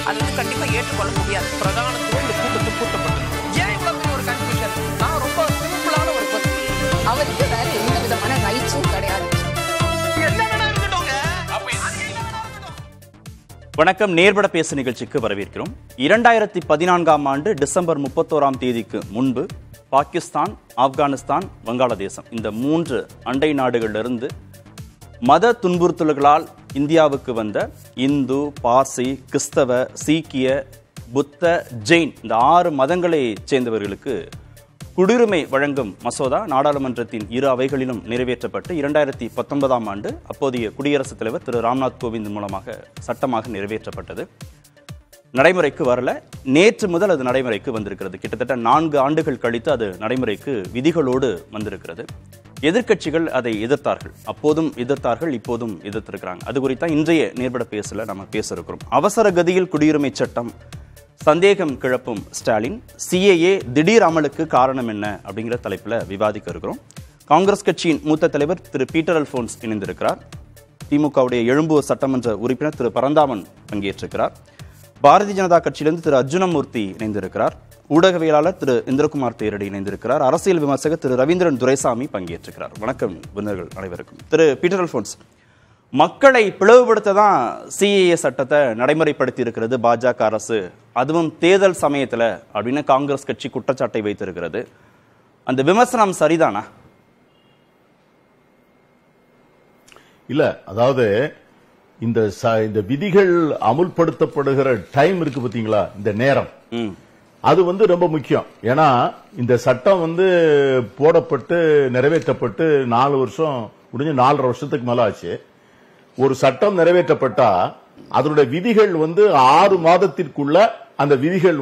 அது கண்டிப்பா ஏற்றுக்கொள்ள முடியாது. பிரதானத்துவம் இந்த கூட்டத்தில் கூட்டப்பட்டது. ஏன் இவ்வளவு ஒரு கன்ஃபியூஷன்? நான் ரொம்ப சிம்பிளான ஒரு கொஸ்டின். அவருக்கு வேற எந்த விதமான ரைட்ஸும் கிடையாது. வணக்கம். நேர்பட பேசு நிகழ்ச்சிக்கு வரவேற்கிறோம். 2014ஆம் ஆண்டு டிசம்பர் 31ஆம் தேதிக்கு முன்பு பாகிஸ்தான், ஆப்கானிஸ்தான், வங்காளதேசம் இந்த 3 அண்டை நாடுகளிலிருந்து மத துன்புறுத்தல்களால் இந்தியாவுக்கு வந்த இந்து, பார்சி, கிறிஸ்தவ, சீக்கிய, புத்த, ஜெயின் இந்த 6 மதங்களை சேர்ந்தவர்களுக்கு குடியுரிமை வழங்கும் மசோதா நாடாளுமன்றத்தின் 2 அவைகளிலும் நிறைவேற்றப்பட்டு 2019ஆம் ஆண்டு அப்போதைய குடியரசுத் தலைவர் திரு ராம்நாத் கோவிந்த் மூலமாக சட்டமாக நிறைவேற்றப்பட்டது. நடைமுறைக்கு வரல. நேற்று முதல் அது நடைமுறைக்கு வந்திருக்கிறது. கிட்டத்தட்ட 4 ஆண்டுகள் கழித்து அது நடைமுறைக்கு விதிகளோடு வந்திருக்கிறது. எதிர்க்கட்சிகள் அதை எதிர்த்தார்கள். அப்போதும் எதிர்த்தார்கள், இப்போதும் எதிர்த்திருக்கிறாங்க. அது குறித்தா இன்றைய நேர்பட பேசல நம்ம பேச இருக்கிறோம். அவசர கதியில் குடியுரிமை சட்டம், சந்தேகம் கிளப்பும் ஸ்டாலின், சிஏஏ திடீர் அமலுக்கு காரணம் என்ன அப்படிங்கிற தலைப்பில் விவாதிக்க இருக்கிறோம். காங்கிரஸ் கட்சியின் மூத்த தலைவர் திரு பீட்டர் அல்போன்ஸ் இணைந்திருக்கிறார். திமுகவுடைய எழும்பூர் சட்டமன்ற உறுப்பினர் திரு பரந்தாமன் பங்கேற்றிருக்கிறார். பாரதிய ஜனதா கட்சியிலிருந்து திரு அர்ஜுனமூர்த்தி இணைந்திருக்கிறார். ஊடகவியலாளர் திரு இந்திரகுமார் தேரடி இணைந்திருக்கிறார். அரசியல் விமர்சகர் திரு ரவீந்திரன் துரைசாமி பங்கேற்றிருக்கிறார். வணக்கம் விருந்தினர்கள் அனைவருக்கும். திரு பீட்டர் அல்போன்ஸ், மக்களை பிளவுபடுத்த தான் சிஏஏ சட்டத்தை நடைமுறைப்படுத்தி இருக்கிறது பாஜக அரசு, அதுவும் தேர்தல் சமயத்தில் அப்படின்னு காங்கிரஸ் கட்சி குற்றச்சாட்டை வைத்திருக்கிறது. அந்த விமர்சனம் சரிதானா? இல்ல, அதாவது இந்த விதிகள் அமுல்படுத்தப்படுகிற டைம் இருக்கு பாத்தீங்களா, இந்த நேரம், அது ரொம்ப முக்கியம். ஏன்னா இந்த சட்டம் போடப்பட்டு நிறைவேற்றப்பட்டு 4 வருஷம் முடிஞ்சு 4.5 வருஷத்துக்கு மேல ஆச்சு. ஒரு சட்டம் நிறைவேற்றப்பட்டா அதனுடைய விதிகள் 6 மாதத்திற்குள்ள அந்த விதிகள்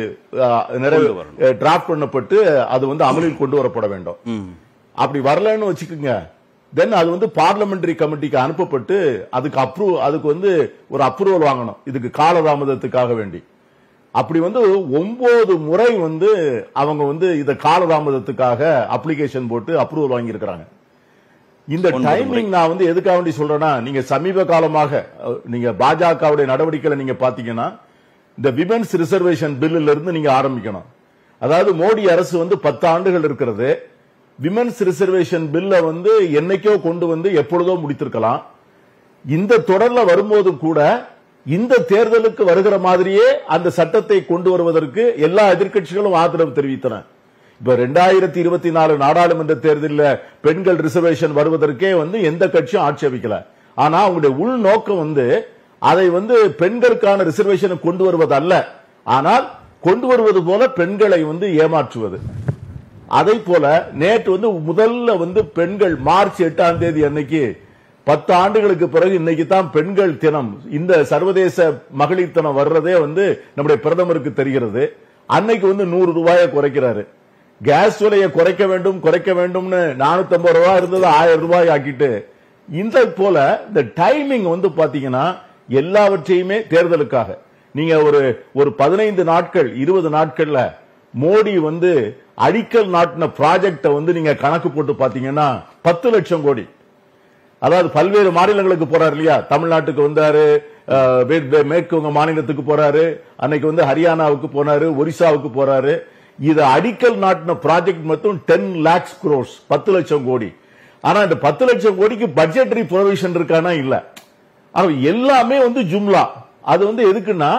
டிராப்ட் பண்ணப்பட்டு அது அமலில் கொண்டு வரப்பட வேண்டும். அப்படி வரலன்னு வச்சுக்கோங்க, தென் அது பார்லிமெண்டரி கமிட்டிக்கு அனுப்பப்பட்டு அதுக்கு ஒரு அப்ரூவல் வாங்கணும், இதுக்கு காலதாமதத்துக்காக வேண்டி. அப்படி 9 முறை அவங்க இத காலதாமதத்துக்காக அப்ளிகேஷன் போட்டு அப்ரூவல் வாங்கியிருக்கிறாங்க. இந்த டைமிங் நான் எதுக்காக வேண்டி சொல்றேன்னா, நீங்க சமீப காலமாக நீங்க பாஜகவுடைய நடவடிக்கைகளை நீங்க பாத்தீங்கன்னா, இந்த விமென்ஸ் ரிசர்வேஷன் பில்லுல இருந்து நீங்க ஆரம்பிக்கணும். அதாவது மோடி அரசு 10 ஆண்டுகள் இருக்கிறது. விமென்ஸ் ரிசர்வேஷன் பில்ல என்னைக்கோ கொண்டு எப்பொழுதோ முடித்திருக்கலாம். இந்த தொடர்ல வரும்போது கூட இந்த தேர்தலுக்கு வருகிற மாதிரியே அந்த சட்டத்தை கொண்டு வருவதற்கு எல்லா எதிர்க்கட்சிகளும் ஆதரவு தெரிவித்தன. இப்ப 2024 நாடாளுமன்ற தேர்தலில் பெண்கள் ரிசர்வேஷன் வருவதற்கே எந்த கட்சியும் ஆட்சேபிக்கல. ஆனா அவங்களுடைய உள்நோக்கம் அதை பெண்களுக்கான ரிசர்வேஷனை கொண்டு வருவது அல்ல, ஆனால் கொண்டு வருவது போல பெண்களை ஏமாற்றுவது. அதை போல நேற்று முதல்ல பெண்கள் மார்ச் 8ஆம் தேதி அன்னைக்கு 10 ஆண்டுகளுக்கு பிறகு இன்னைக்கு தான் பெண்கள் தினம், இந்த சர்வதேச மகளிர் தினம் வர்றதே நம்முடைய பிரதமருக்கு தெரிகிறது. அன்னைக்கு 100 ரூபாயை குறைக்கிறாரு. கேஸ் விலையை குறைக்க வேண்டும் 450 ரூபாய் இருந்தது 1000 ரூபாய் ஆக்கிட்டு, இந்த போல இந்த டைமிங் பாத்தீங்கன்னா எல்லாவற்றையுமே தேர்தலுக்காக நீங்க ஒரு 15 நாட்கள் 20 நாட்கள்ல மோடி அடிக்கல் நாட்டின ப்ராஜெக்ட நீங்க கணக்கு போட்டு பாத்தீங்கன்னா 10 லட்சம் கோடி. அதாவது பல்வேறு மாநிலங்களுக்கு போறாரு இல்லையா, தமிழ்நாட்டுக்கு வந்தாரு, மேற்கு வங்க மாநிலத்துக்கு போறாரு, அன்னைக்கு ஹரியானாவுக்கு போனாரு, ஒரிசாவுக்கு போறாரு. இது அடிக்கல் நாட்டின ப்ராஜெக்ட் மட்டும் 10 lakhs crores, 10 லட்சம் கோடி. ஆனா இந்த 10 லட்சம் கோடிக்கு பட்ஜெட்டரி ப்ரொவிஷன் இருக்கானா இல்ல. எல்லாமே ஜும்லா. அது எதுக்குன்னா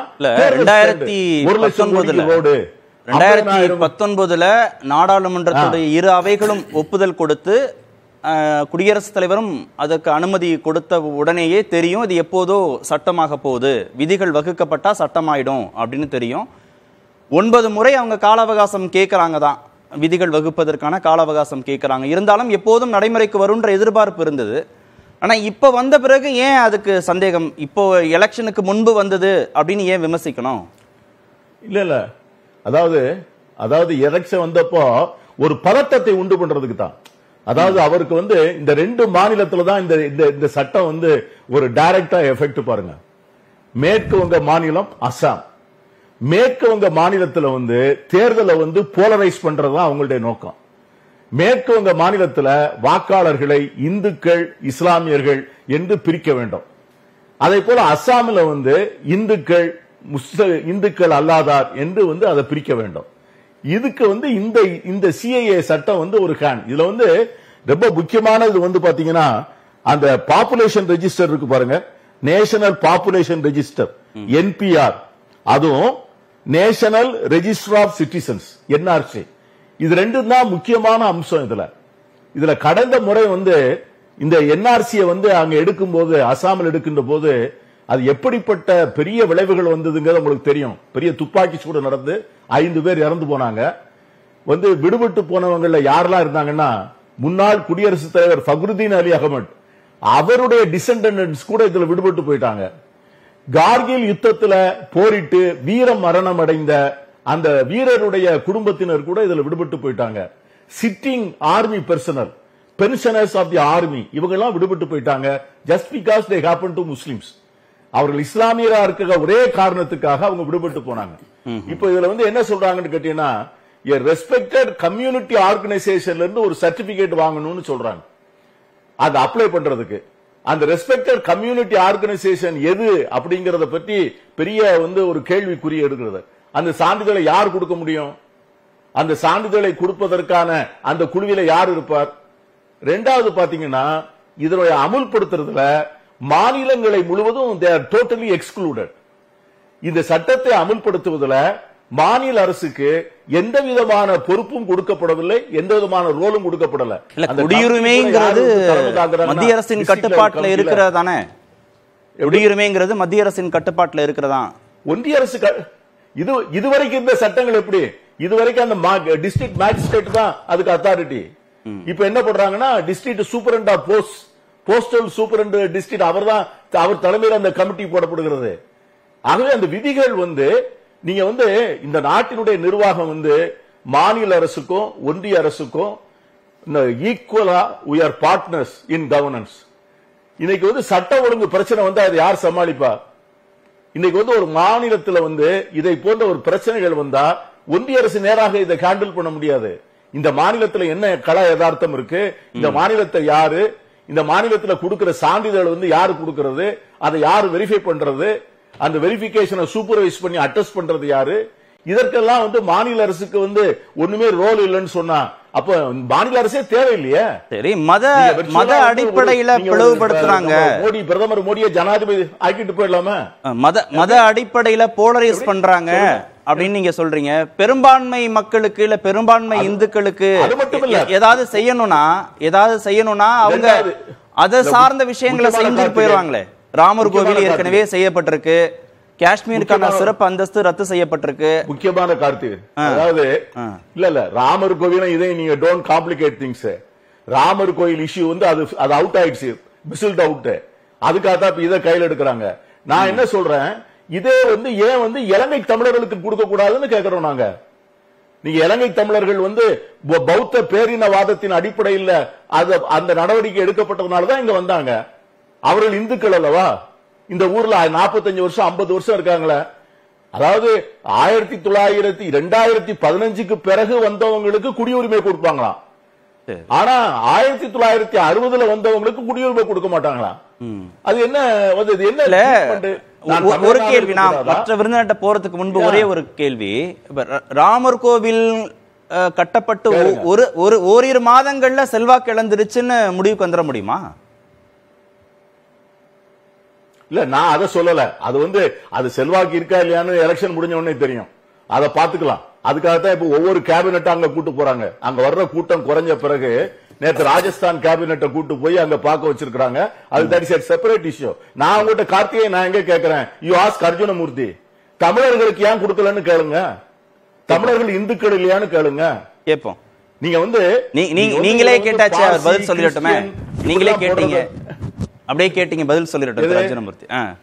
2019 நாடாளுமன்றத்துடைய 2 அவைகளும் ஒப்புதல் கொடுத்து குடியரசுத் தலைவரும் அதற்கு அனுமதி கொடுத்த உடனேயே தெரியும் இது எப்போதோ சட்டமாக போகுது, விதிகள் வகுக்கப்பட்டா சட்டமாயிடும் அப்படின்னு தெரியும். 9 முறை அவங்க கால அவகாசம் கேட்கறாங்க தான், விதிகள் வகுப்பதற்கான கால அவகாசம் கேட்கறாங்க. இருந்தாலும் எப்போதும் நடைமுறைக்கு வரும்ன்ற எதிர்பார்ப்பு இருந்தது. ஆனா இப்ப வந்த பிறகு ஏன் அதுக்கு சந்தேகம்? இப்போ எலெக்ஷனுக்கு முன்பு வந்தது அப்படின்னு ஏன் விமர்சிக்கணும்? இல்ல, அதாவது எலெக்ஷன் வந்தப்போ ஒரு பதட்டத்தை உண்டு பண்றதுக்கு தான். அதாவது அவருக்கு இந்த 2 மாநிலத்துல தான் இந்த சட்டம் ஒரு டைரக்டா எஃபெக்ட். பாருங்க, மேற்கு வங்க மாநிலம், அசாம். மேற்கு வங்க மாநிலத்தில் தேர்தலை போலரைஸ் பண்றதுதான் அவங்களுடைய நோக்கம். மேற்கு வங்க மாநிலத்தில் வாக்காளர்களை இந்துக்கள் இஸ்லாமியர்கள் என்று பிரிக்க வேண்டும். அதே போல அசாமில் இந்துக்கள் இந்துக்கள் அல்லாதார் என்று வந்து அதை பிரிக்க வேண்டும். இதுக்கு வந்து இந்த சிஏஏ சட்டம் வந்து ஒரு ஹேண்ட். இதுல வந்து ரொம்ப முக்கியமானது வந்து பாத்தீங்கன்னா அந்த பாப்புலேஷன் ரெஜிஸ்டர் இருக்கு பாருங்க, நேஷனல் பாப்புலேஷன் ரெஜிஸ்டர் என்பிஆர், அதுவும் national register of citizens NRC, இது ரெண்டும் தான் முக்கியமான அம்சம். இதுல கடந்த முறை வந்து இந்த என்ஆர்சியை வந்து அங்க எடுக்கும் போது, அசாமில் எடுக்கின்ற போது அது எப்படிப்பட்ட பெரிய விளைவுகள் வந்ததுங்கிறது உங்களுக்கு தெரியும். பெரிய துப்பாக்கி சூடு நடந்து 5 பேர் இறந்து போனாங்க. வந்து விடுபட்டு போனவங்கள யாரெல்லாம் இருந்தாங்கன்னா, முன்னாள் குடியரசுத் தலைவர் ஃபக்ருதீன் அலி அகமது அவருடைய டிசெண்டன்ட்ஸ் கூட இதுல விடுபட்டு போயிட்டாங்க. கார்கில் யுத்தத்துல போரிட்டு வீர மரணம் அடைந்த அந்த வீரருடைய குடும்பத்தினர் கூட இதுல விடுபட்டு போயிட்டாங்க. Sitting army personnel, pensioners of the army, இவங்க எல்லாம் விடுபட்டு போயிட்டாங்க. Just because they happen to Muslims, அவர்கள் இஸ்லாமியரா இருக்க ஒரே காரணத்துக்காக அவங்க விடுபட்டு போனாங்க. இப்போ இதுல வந்து என்ன சொல்றாங்கன்னு கேட்டீங்கன்னா, ரெஸ்பெக்டட் கம்யூனிட்டி ஆர்கனைசேஷன்ல இருந்து ஒரு சர்டிபிகேட் வாங்கணும்னு சொல்றாங்க. அது அப்ளை பண்றதுக்கு அந்த ரெஸ்பெக்டட் கம்யூனிட்டி ஆர்கனைசேஷன் எது அப்படிங்கறத பற்றி பெரிய வந்து ஒரு கேள்விக்குறி எடுக்கிறது. அந்த சான்றிதழை யார் கொடுக்க முடியும்? அந்த சான்றிதழை கொடுப்பதற்கான அந்த குழுவில யார் இருப்பார்? ரெண்டாவது பாத்தீங்கன்னா, இதனுடைய அமுல்படுத்துறதுல மாநிலங்களை முழுவதும் they are totally excluded. இந்த சட்டத்தை அமுல்படுத்துவதில் மாநில அரசுக்கு எந்த விதமான பொறுப்பும் கொடுக்கப்படவில்லை, எந்த விதமான ரோலும் கொடுக்கப்படல. குடியுரிமைங்கிறது மத்திய அரசின் கட்டுப்பாட்டில் இருக்கிறதானே? குடியுரிமைங்கிறது மத்திய அரசின் கட்டுப்பாட்டில் இருக்கிறதா? ஒன்றிய அரசு இதுவரைக்கும் இந்த சட்டங்கள் எப்படி? இதுவரைக்கும் அந்த டிஸ்ட்ரிக்ட் மேஜிஸ்ட்ரேட் தான் அதுக்கு அத்தாரிட்டி. இப்ப என்ன பண்றாங்கன்னா, district superintendent of postal superintendent district அவர் தலைமையில் அந்த கமிட்டி போடப்படுகிறது. ஆகவே அந்த விதிகள் வந்து நீங்க வந்து இந்த நாட்டினுடைய நிர்வாகம் வந்து மாநில அரசுக்கும் ஒன்றிய அரசுக்கும் ஈக்குவலா we are partners in governance. இன்னைக்கு வந்து சட்ட ஒழுங்கு பிரச்சனை வந்து அதை யார் சமாளிப்பா? இன்னைக்கு வந்து ஒரு மாநிலத்தில் வந்து இதை போன்ற ஒரு பிரச்சனைகள் வந்தா ஒன்றிய அரசு நேராக இதை ஹேண்டில் பண்ண முடியாது. இந்த மாநிலத்தில் என்ன கலா யதார்த்தம் இருக்கு, இந்த மாநிலத்தை யாரு, இந்த மாநிலத்தில் கொடுக்கிற சான்றிதழ் வந்து யாரு கொடுக்கிறது, அதை யாரு வெரிஃபை பண்றது, அந்த வெரிஃபிகேஷனை சூப்பர்வைஸ் பண்ணி அட்டஸ்ட் பண்றது யாரு, இதற்கெல்லாம் வந்து மாநில அரசுக்கு வந்து ஒண்ணுமே ரோல் இல்லைன்னு சொன்னா அப்ப மாநில அரசே தேவையில்லையே. சரி, மத அடிப்படையில பிளவுபடுத்துறாங்க. மோடி பிரதமர் மோடியை ஜனாதிபதி ஆக்கிட்டு போயிடலாமா? மத அடிப்படையில போலரைஸ் பண்றாங்க அப்படின்னு நீங்க சொல்றீங்க. பெரும்பான்மை மக்களுக்கு இல்ல பெரும்பான்மை இந்துக்களுக்கு ஏதாவது செய்யணும்னா அவங்க அதை சார்ந்த விஷயங்களை செஞ்சுட்டு போயிடுவாங்களே. ராமர் கோவில் ஏற்கனவே செய்யப்பட்டிருக்கு, காஷ்மீருக்கான சிறப்பு அந்தஸ்து ரத்து செய்யப்பட்டிருக்கு. முக்கியமான கார்த்திக், அதாவது இல்ல ராமர் கோவில் இதை நீங்க டோன்ட் காம்ப்ளிகேட் திங்ஸ். ராமர் கோயில் இஷ்யூ வந்து அது அவுட் ஆயிடுச்சு, மிசில்ட் அவுட். அதுக்காக தான் இதை கையில் எடுக்கிறாங்க. நான் என்ன சொல்றேன், இதே வந்து ஏன் வந்து இலங்கை தமிழர்களுக்கு கொடுக்க கூடாதுன்னு கேட்கிறோம் நாங்க. நீங்க இலங்கை தமிழர்கள் வந்து பௌத்த பேரினவாதத்தின் அடிப்படையில் அந்த நடவடிக்கை எடுக்கப்பட்டதுனாலதான் இங்க வந்தாங்க. அவர்கள் இந்துக்கள் அல்லவா? இந்த ஊர்ல 45 வருஷம் 50 வருஷம் இருக்காங்களே. அதாவது 2015க்கு பிறகு வந்தவங்களுக்கு குடியுரிமை கொடுப்பாங்களாம். ஆனா 1960ல வந்தவங்களுக்கு குடியுரிமை கொடுக்க மாட்டாங்களாம். அது என்ன ஒரு கேள்வி, நான் மற்ற விருந்தினர்கிட்ட போறதுக்கு முன்பு ஒரே ஒரு கேள்வி. ராமர் கோவில் கட்டப்பட்டு ஓரிரு மாதங்கள்ல செல்வாக்கு இழந்துருச்சுன்னு முடிவுக்கு வந்துட முடியுமா? இல்ல, நான் அதை சொல்லல. அது வந்து அது செல்வாக்கு இருக்கா இல்லையான்னு எலெக்ஷன் முடிஞ்ச உடனே தெரியும், அதை பாத்துக்கலாம். அதுக்காகத்தான் இப்ப ஒவ்வொரு கேபினெட் அங்க கூட்டு போறாங்க. அங்க வர்ற கூட்டம் குறைஞ்ச பிறகு நேற்று ராஜஸ்தான் கேபினெட்டை கூட்டு போய் அங்க பார்க்க வச்சிருக்காங்க. அது தட் இஸ் செப்பரேட் இஷ்யூ. நான் உங்ககிட்ட கார்த்திகை நான் எங்க கேட்கிறேன், யூ ஆஸ்க் அர்ஜுனமூர்த்தி, தமிழர்களுக்கு ஏன் கொடுக்கலன்னு கேளுங்க, தமிழர்கள் இந்துக்கள் இல்லையான்னு கேளுங்க. கேட்போம். நீங்க வந்து நீங்களே கேட்டாச்சு, பதில் சொல்லிடட்டுமே. நீங்களே கேட்டீங்க, அப்படியே கேட்டீங்க, பதில் சொல்லிடட்டும் அர்ஜுனமூர்த்தி.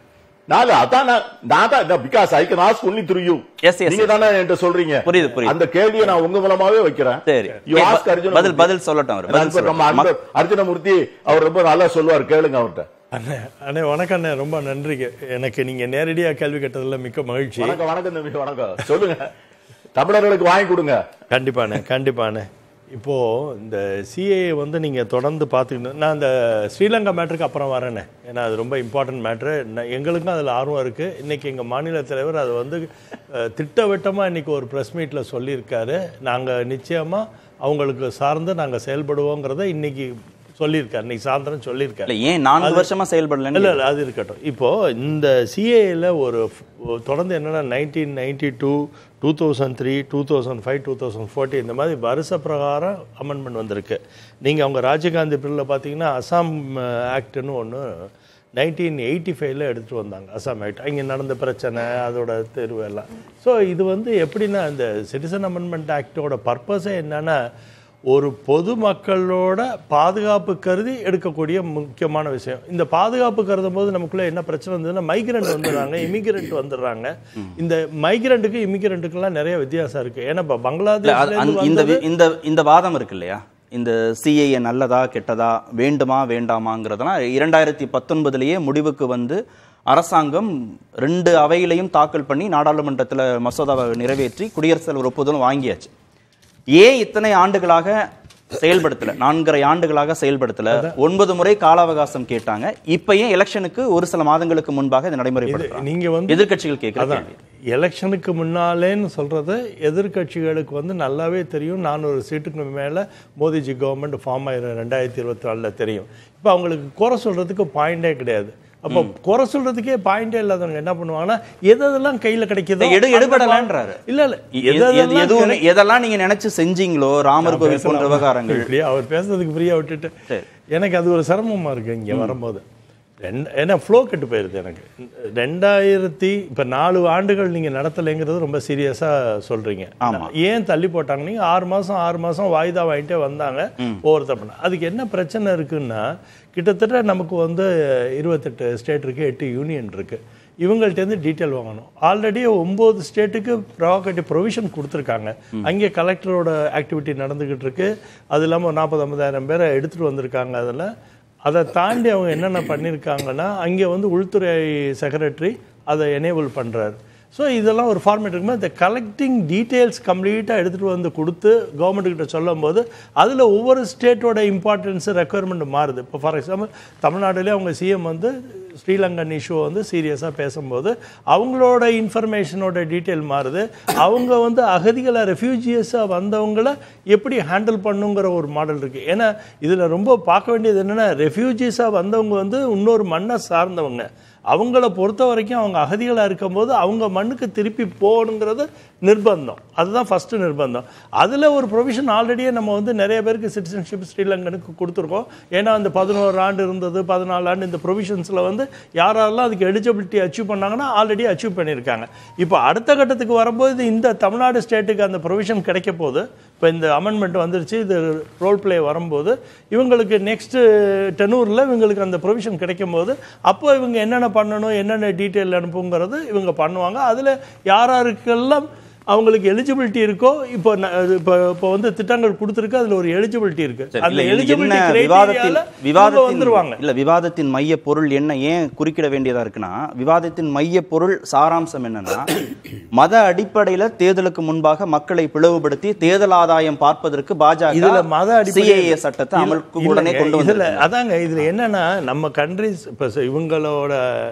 அந்த கேள்வியை நான் உங்க மூலமாவே வைக்கிறேன். பதில் சொல்லட்டும் அர்ஜுனமூர்த்தி. அவர் ரொம்ப நல்லா சொல்லுவார், கேளுங்க அவர்கிட்ட. அண்ணே வணக்கம் அண்ணே, ரொம்ப நன்றி. எனக்கு நீங்க நேரடியா கேள்வி கேட்டதுல மிக்க மகிழ்ச்சி. வணக்கம் தம்பி, வணக்கம். சொல்லுங்க, தமிழர்களுக்கு வாங்கி கொடுங்க. கண்டிப்பாண்ணே, கண்டிப்பாண்ணே. இப்போது இந்த சிஏஏ வந்து நீங்கள் தொடர்ந்து பார்த்துக்கிட்டு நான் இந்த ஸ்ரீலங்கா மேட்ருக்கு அப்புறம் வரேனே, ஏன்னா அது ரொம்ப இம்பார்ட்டன்ட் மேட்ரு. எங்களுக்கும் அதில் ஆர்வம் இருக்குது. இன்றைக்கி எங்கள் மாநில தலைவர் அது வந்து திட்டவட்டமாக இன்றைக்கி ஒரு ப்ரெஸ் மீட்டில் சொல்லியிருக்காரு. நாங்கள் நிச்சயமாக அவங்களுக்கு சார்ந்து நாங்கள் செயல்படுவோங்கிறத இன்றைக்கி சொல்லியிருக்காரு. இன்னைக்கு சாயந்தரம் சொல்லியிருக்காரு. ஏன் 4 வருஷமா செயல்படல? இல்லை அது இருக்கட்டும். இப்போது இந்த சிஏஏல ஒரு தொடர்ந்து என்னென்னா 1992, 2003, 2005, 2014 இந்த மாதிரி வருஷ பிரகாரம் அமெண்ட்மெண்ட் வந்திருக்கு. நீங்கள் அவங்க ராஜீவ்காந்தி பில்லில் பார்த்தீங்கன்னா அசாம் ஆக்ட்னு ஒன்று 1985 எடுத்துகிட்டு வந்தாங்க. அசாம் ஆக்ட். அங்கே நடந்த பிரச்சனை, அதோட தேர்வு எல்லாம். ஸோ இது வந்து எப்படின்னா இந்த சிட்டிசன் அமெண்ட்மெண்ட் ஆக்டோட பர்பஸே என்னென்னா ஒரு பொதுமக்களோட பாதுகாப்பு கருதி எடுக்கக்கூடிய முக்கியமான விஷயம். இந்த பாதுகாப்பு கருதும் போது நமக்குள்ள என்ன பிரச்சனை வந்ததுன்னா மைக்ரெண்ட் வந்துடுறாங்க, இமிகிரண்ட் வந்துடுறாங்க. இந்த மைக்ரெண்ட்டுக்கு இமிகிரண்ட்டுக்கெல்லாம் நிறைய வித்தியாசம் இருக்கு. ஏன்னா இப்போ பங்களாதேஷ் இந்த வாதம் இருக்கு இல்லையா, இந்த சிஏஏ நல்லதா கெட்டதா, வேண்டுமா வேண்டாமாங்கிறதெல்லாம் 2019 முடிவுக்கு வந்து அரசாங்கம் 2 அவையிலையும் தாக்கல் பண்ணி நாடாளுமன்றத்தில் மசோதாவை நிறைவேற்றி குடியரசுத் தலைவர் ஒப்புதலும் வாங்கியாச்சு. ஏன் இத்தனை ஆண்டுகளாக செயல்படுத்தல? 4.5 ஆண்டுகளாக செயல்படுத்தல. 9 முறை கால அவகாசம் கேட்டாங்க. இப்ப ஏன் எலெக்ஷனுக்கு ஒரு சில மாதங்களுக்கு முன்பாக இதை நடைமுறைப்படுத்துறாங்க? நீங்க வந்து எதிர்கட்சிகள் கேட்கறாங்க. எலெக்ஷனுக்கு முன்னாலேன்னு சொல்றது எதிர்கட்சிகளுக்கு வந்து நல்லாவே தெரியும். 400 சீட்டுக்கு மேல மோடிஜி கவர்மெண்ட் ஃபார்ம் ஆயிரும் 2024 தெரியும். இப்போ அவங்களுக்கு குறை சொல்றதுக்கு பாயிண்டே கிடையாது. அப்போ குறை சொல்றதுக்கே பாயிண்டே இல்லாதவங்க என்ன பண்ணுவாங்கன்னா எதெல்லாம் கையில கிடைக்குதோ எடுபடலான்றாரு. இல்ல எதெல்லாம் நீங்க நினைச்சு செஞ்சீங்களோ, ராமர் கோவில் போன்ற விவகாரங்கள், அவர் பேசுறதுக்கு ஃப்ரீயா விட்டுட்டு எனக்கு அது ஒரு சிரமமா இருக்கு இங்க வரும்போது. ஏன்னா ஃப்ளோ கெட்டு போயிருது எனக்கு. 2000 இப்போ 4 ஆண்டுகள் நீங்க நடத்தலைங்கிறது ரொம்ப சீரியஸா சொல்றீங்க. ஏன் தள்ளி போட்டாங்க? நீங்க 6 மாசம் வாய்தா வாங்கிட்டே வந்தாங்க ஒவ்வொருத்தர் பண்ண. அதுக்கு என்ன பிரச்சனை இருக்குன்னா கிட்டத்தட்ட நமக்கு வந்து 28 ஸ்டேட் இருக்கு, 8 யூனியன் இருக்கு. இவங்கள்ட்டேருந்து டீட்டெயில் வாங்கணும். ஆல்ரெடி 9 ஸ்டேட்டுக்கு ப்ராகேட்டிவ் ப்ரொவிஷன் கொடுத்துருக்காங்க. அங்கே கலெக்டரோட ஆக்டிவிட்டி நடந்துக்கிட்டு இருக்கு. அது இல்லாமல் 40-50,000 பேரை எடுத்துகிட்டு வந்திருக்காங்க. அதில் அதை தாண்டி அவங்க என்னென்ன பண்ணியிருக்காங்கன்னா அங்கே வந்து உள்துறை செக்ரட்டரி அதை எனேபிள் பண்ணுறாரு. ஸோ இதெல்லாம் ஒரு ஃபார்மேட் இருக்கும்போது இந்த கலெக்டிங் டீட்டெயில்ஸ் கம்ப்ளீட்டாக எடுத்துகிட்டு வந்து கொடுத்து கவர்மெண்ட்டுக்கிட்ட சொல்லும் போது அதில் ஒவ்வொரு ஸ்டேட்டோட இம்பார்ட்டன்ஸு ரெக்குயர்மெண்ட் மாறுது. இப்போ ஃபார் எக்ஸாம்பிள் தமிழ்நாட்டிலே அவங்க சிஎம் வந்து ஸ்ரீலங்கன் இஷ்யூ வந்து சீரியஸாக பேசும்போது அவங்களோட இன்ஃபர்மேஷனோட டீட்டெயில் மாறுது. அவங்க வந்து அகதிகளை ரெஃப்யூஜியஸாக வந்தவங்கள எப்படி ஹேண்டில் பண்ணுங்கிற ஒரு மாடல் இருக்குது. ஏன்னா இதில் ரொம்ப பார்க்க வேண்டியது என்னென்னா ரெஃப்யூஜிஸாக வந்தவங்க வந்து இன்னொரு மண்ணை சார்ந்தவங்க. அவங்கள பொறுத்த வரைக்கும் அவங்க அகதிகளாக இருக்கும்போது அவங்க மண்ணுக்கு திருப்பி போகணுங்கிறது நிர்பந்தம். அதுதான் ஃபஸ்ட்டு நிர்பந்தம். அதில் ஒரு ப்ரொவிஷன் ஆல்ரெடியே நம்ம வந்து நிறைய பேருக்கு சிட்டிசன்ஷிப் ஸ்ரீலங்கனுக்கு கொடுத்துருக்கோம். ஏன்னா அந்த 11 ஆண்டு இருந்தது, 14 ஆண்டு இந்த ப்ரொவிஷன்ஸில் வந்து யாரெல்லாம் அதுக்கு எலிஜிபிலிட்டி அச்சீவ் பண்ணாங்கன்னா ஆல்ரெடி அச்சீவ் பண்ணியிருக்காங்க. இப்போ அடுத்த கட்டத்துக்கு வரும்போது இந்த தமிழ்நாடு ஸ்டேட்டுக்கு அந்த ப்ரொவிஷன் கிடைக்க போது, இப்போ இந்த அமெண்ட்மெண்ட் வந்துருச்சு, இது ரோல் பிளே வரும்போது இவங்களுக்கு நெக்ஸ்ட்டு டெனூரில் இவங்களுக்கு அந்த ப்ரொவிஷன் கிடைக்கும் போது அப்போ இவங்க என்னென்ன பண்ணணும், என்னென்ன டீட்டெயில் அனுப்புங்கிறது இவங்க பண்ணுவாங்க. அதில் யாருக்கெல்லாம் அவங்களுக்கு எலிஜிபிலிட்டி இருக்கோ, இப்போ இப்போ வந்து திட்டங்கள் கொடுத்துருக்கு, அதுல ஒரு எலிஜிபிலிட்டி இருக்கு. அந்த எலிஜிபிலிட்டி வந்துருவாங்க. இல்ல விவாதத்தின் மைய பொருள் என்ன, ஏன் குறுக்கிட வேண்டியதா இருக்குன்னா விவாதத்தின் மைய பொருள் சாராம்சம் என்னன்னா மத அடிப்படையில தேர்தலுக்கு முன்பாக மக்களை பிளவுபடுத்தி தேர்தல் ஆதாயம் பார்ப்பதற்கு பாஜக இதுல மத சிஏஏ சட்டத்தை அமலுக்கு உடனே கொண்டு வந்து அதாங்க இதுல என்னன்னா நம்ம கண்ட்ரிஸ் இப்ப இவங்களோட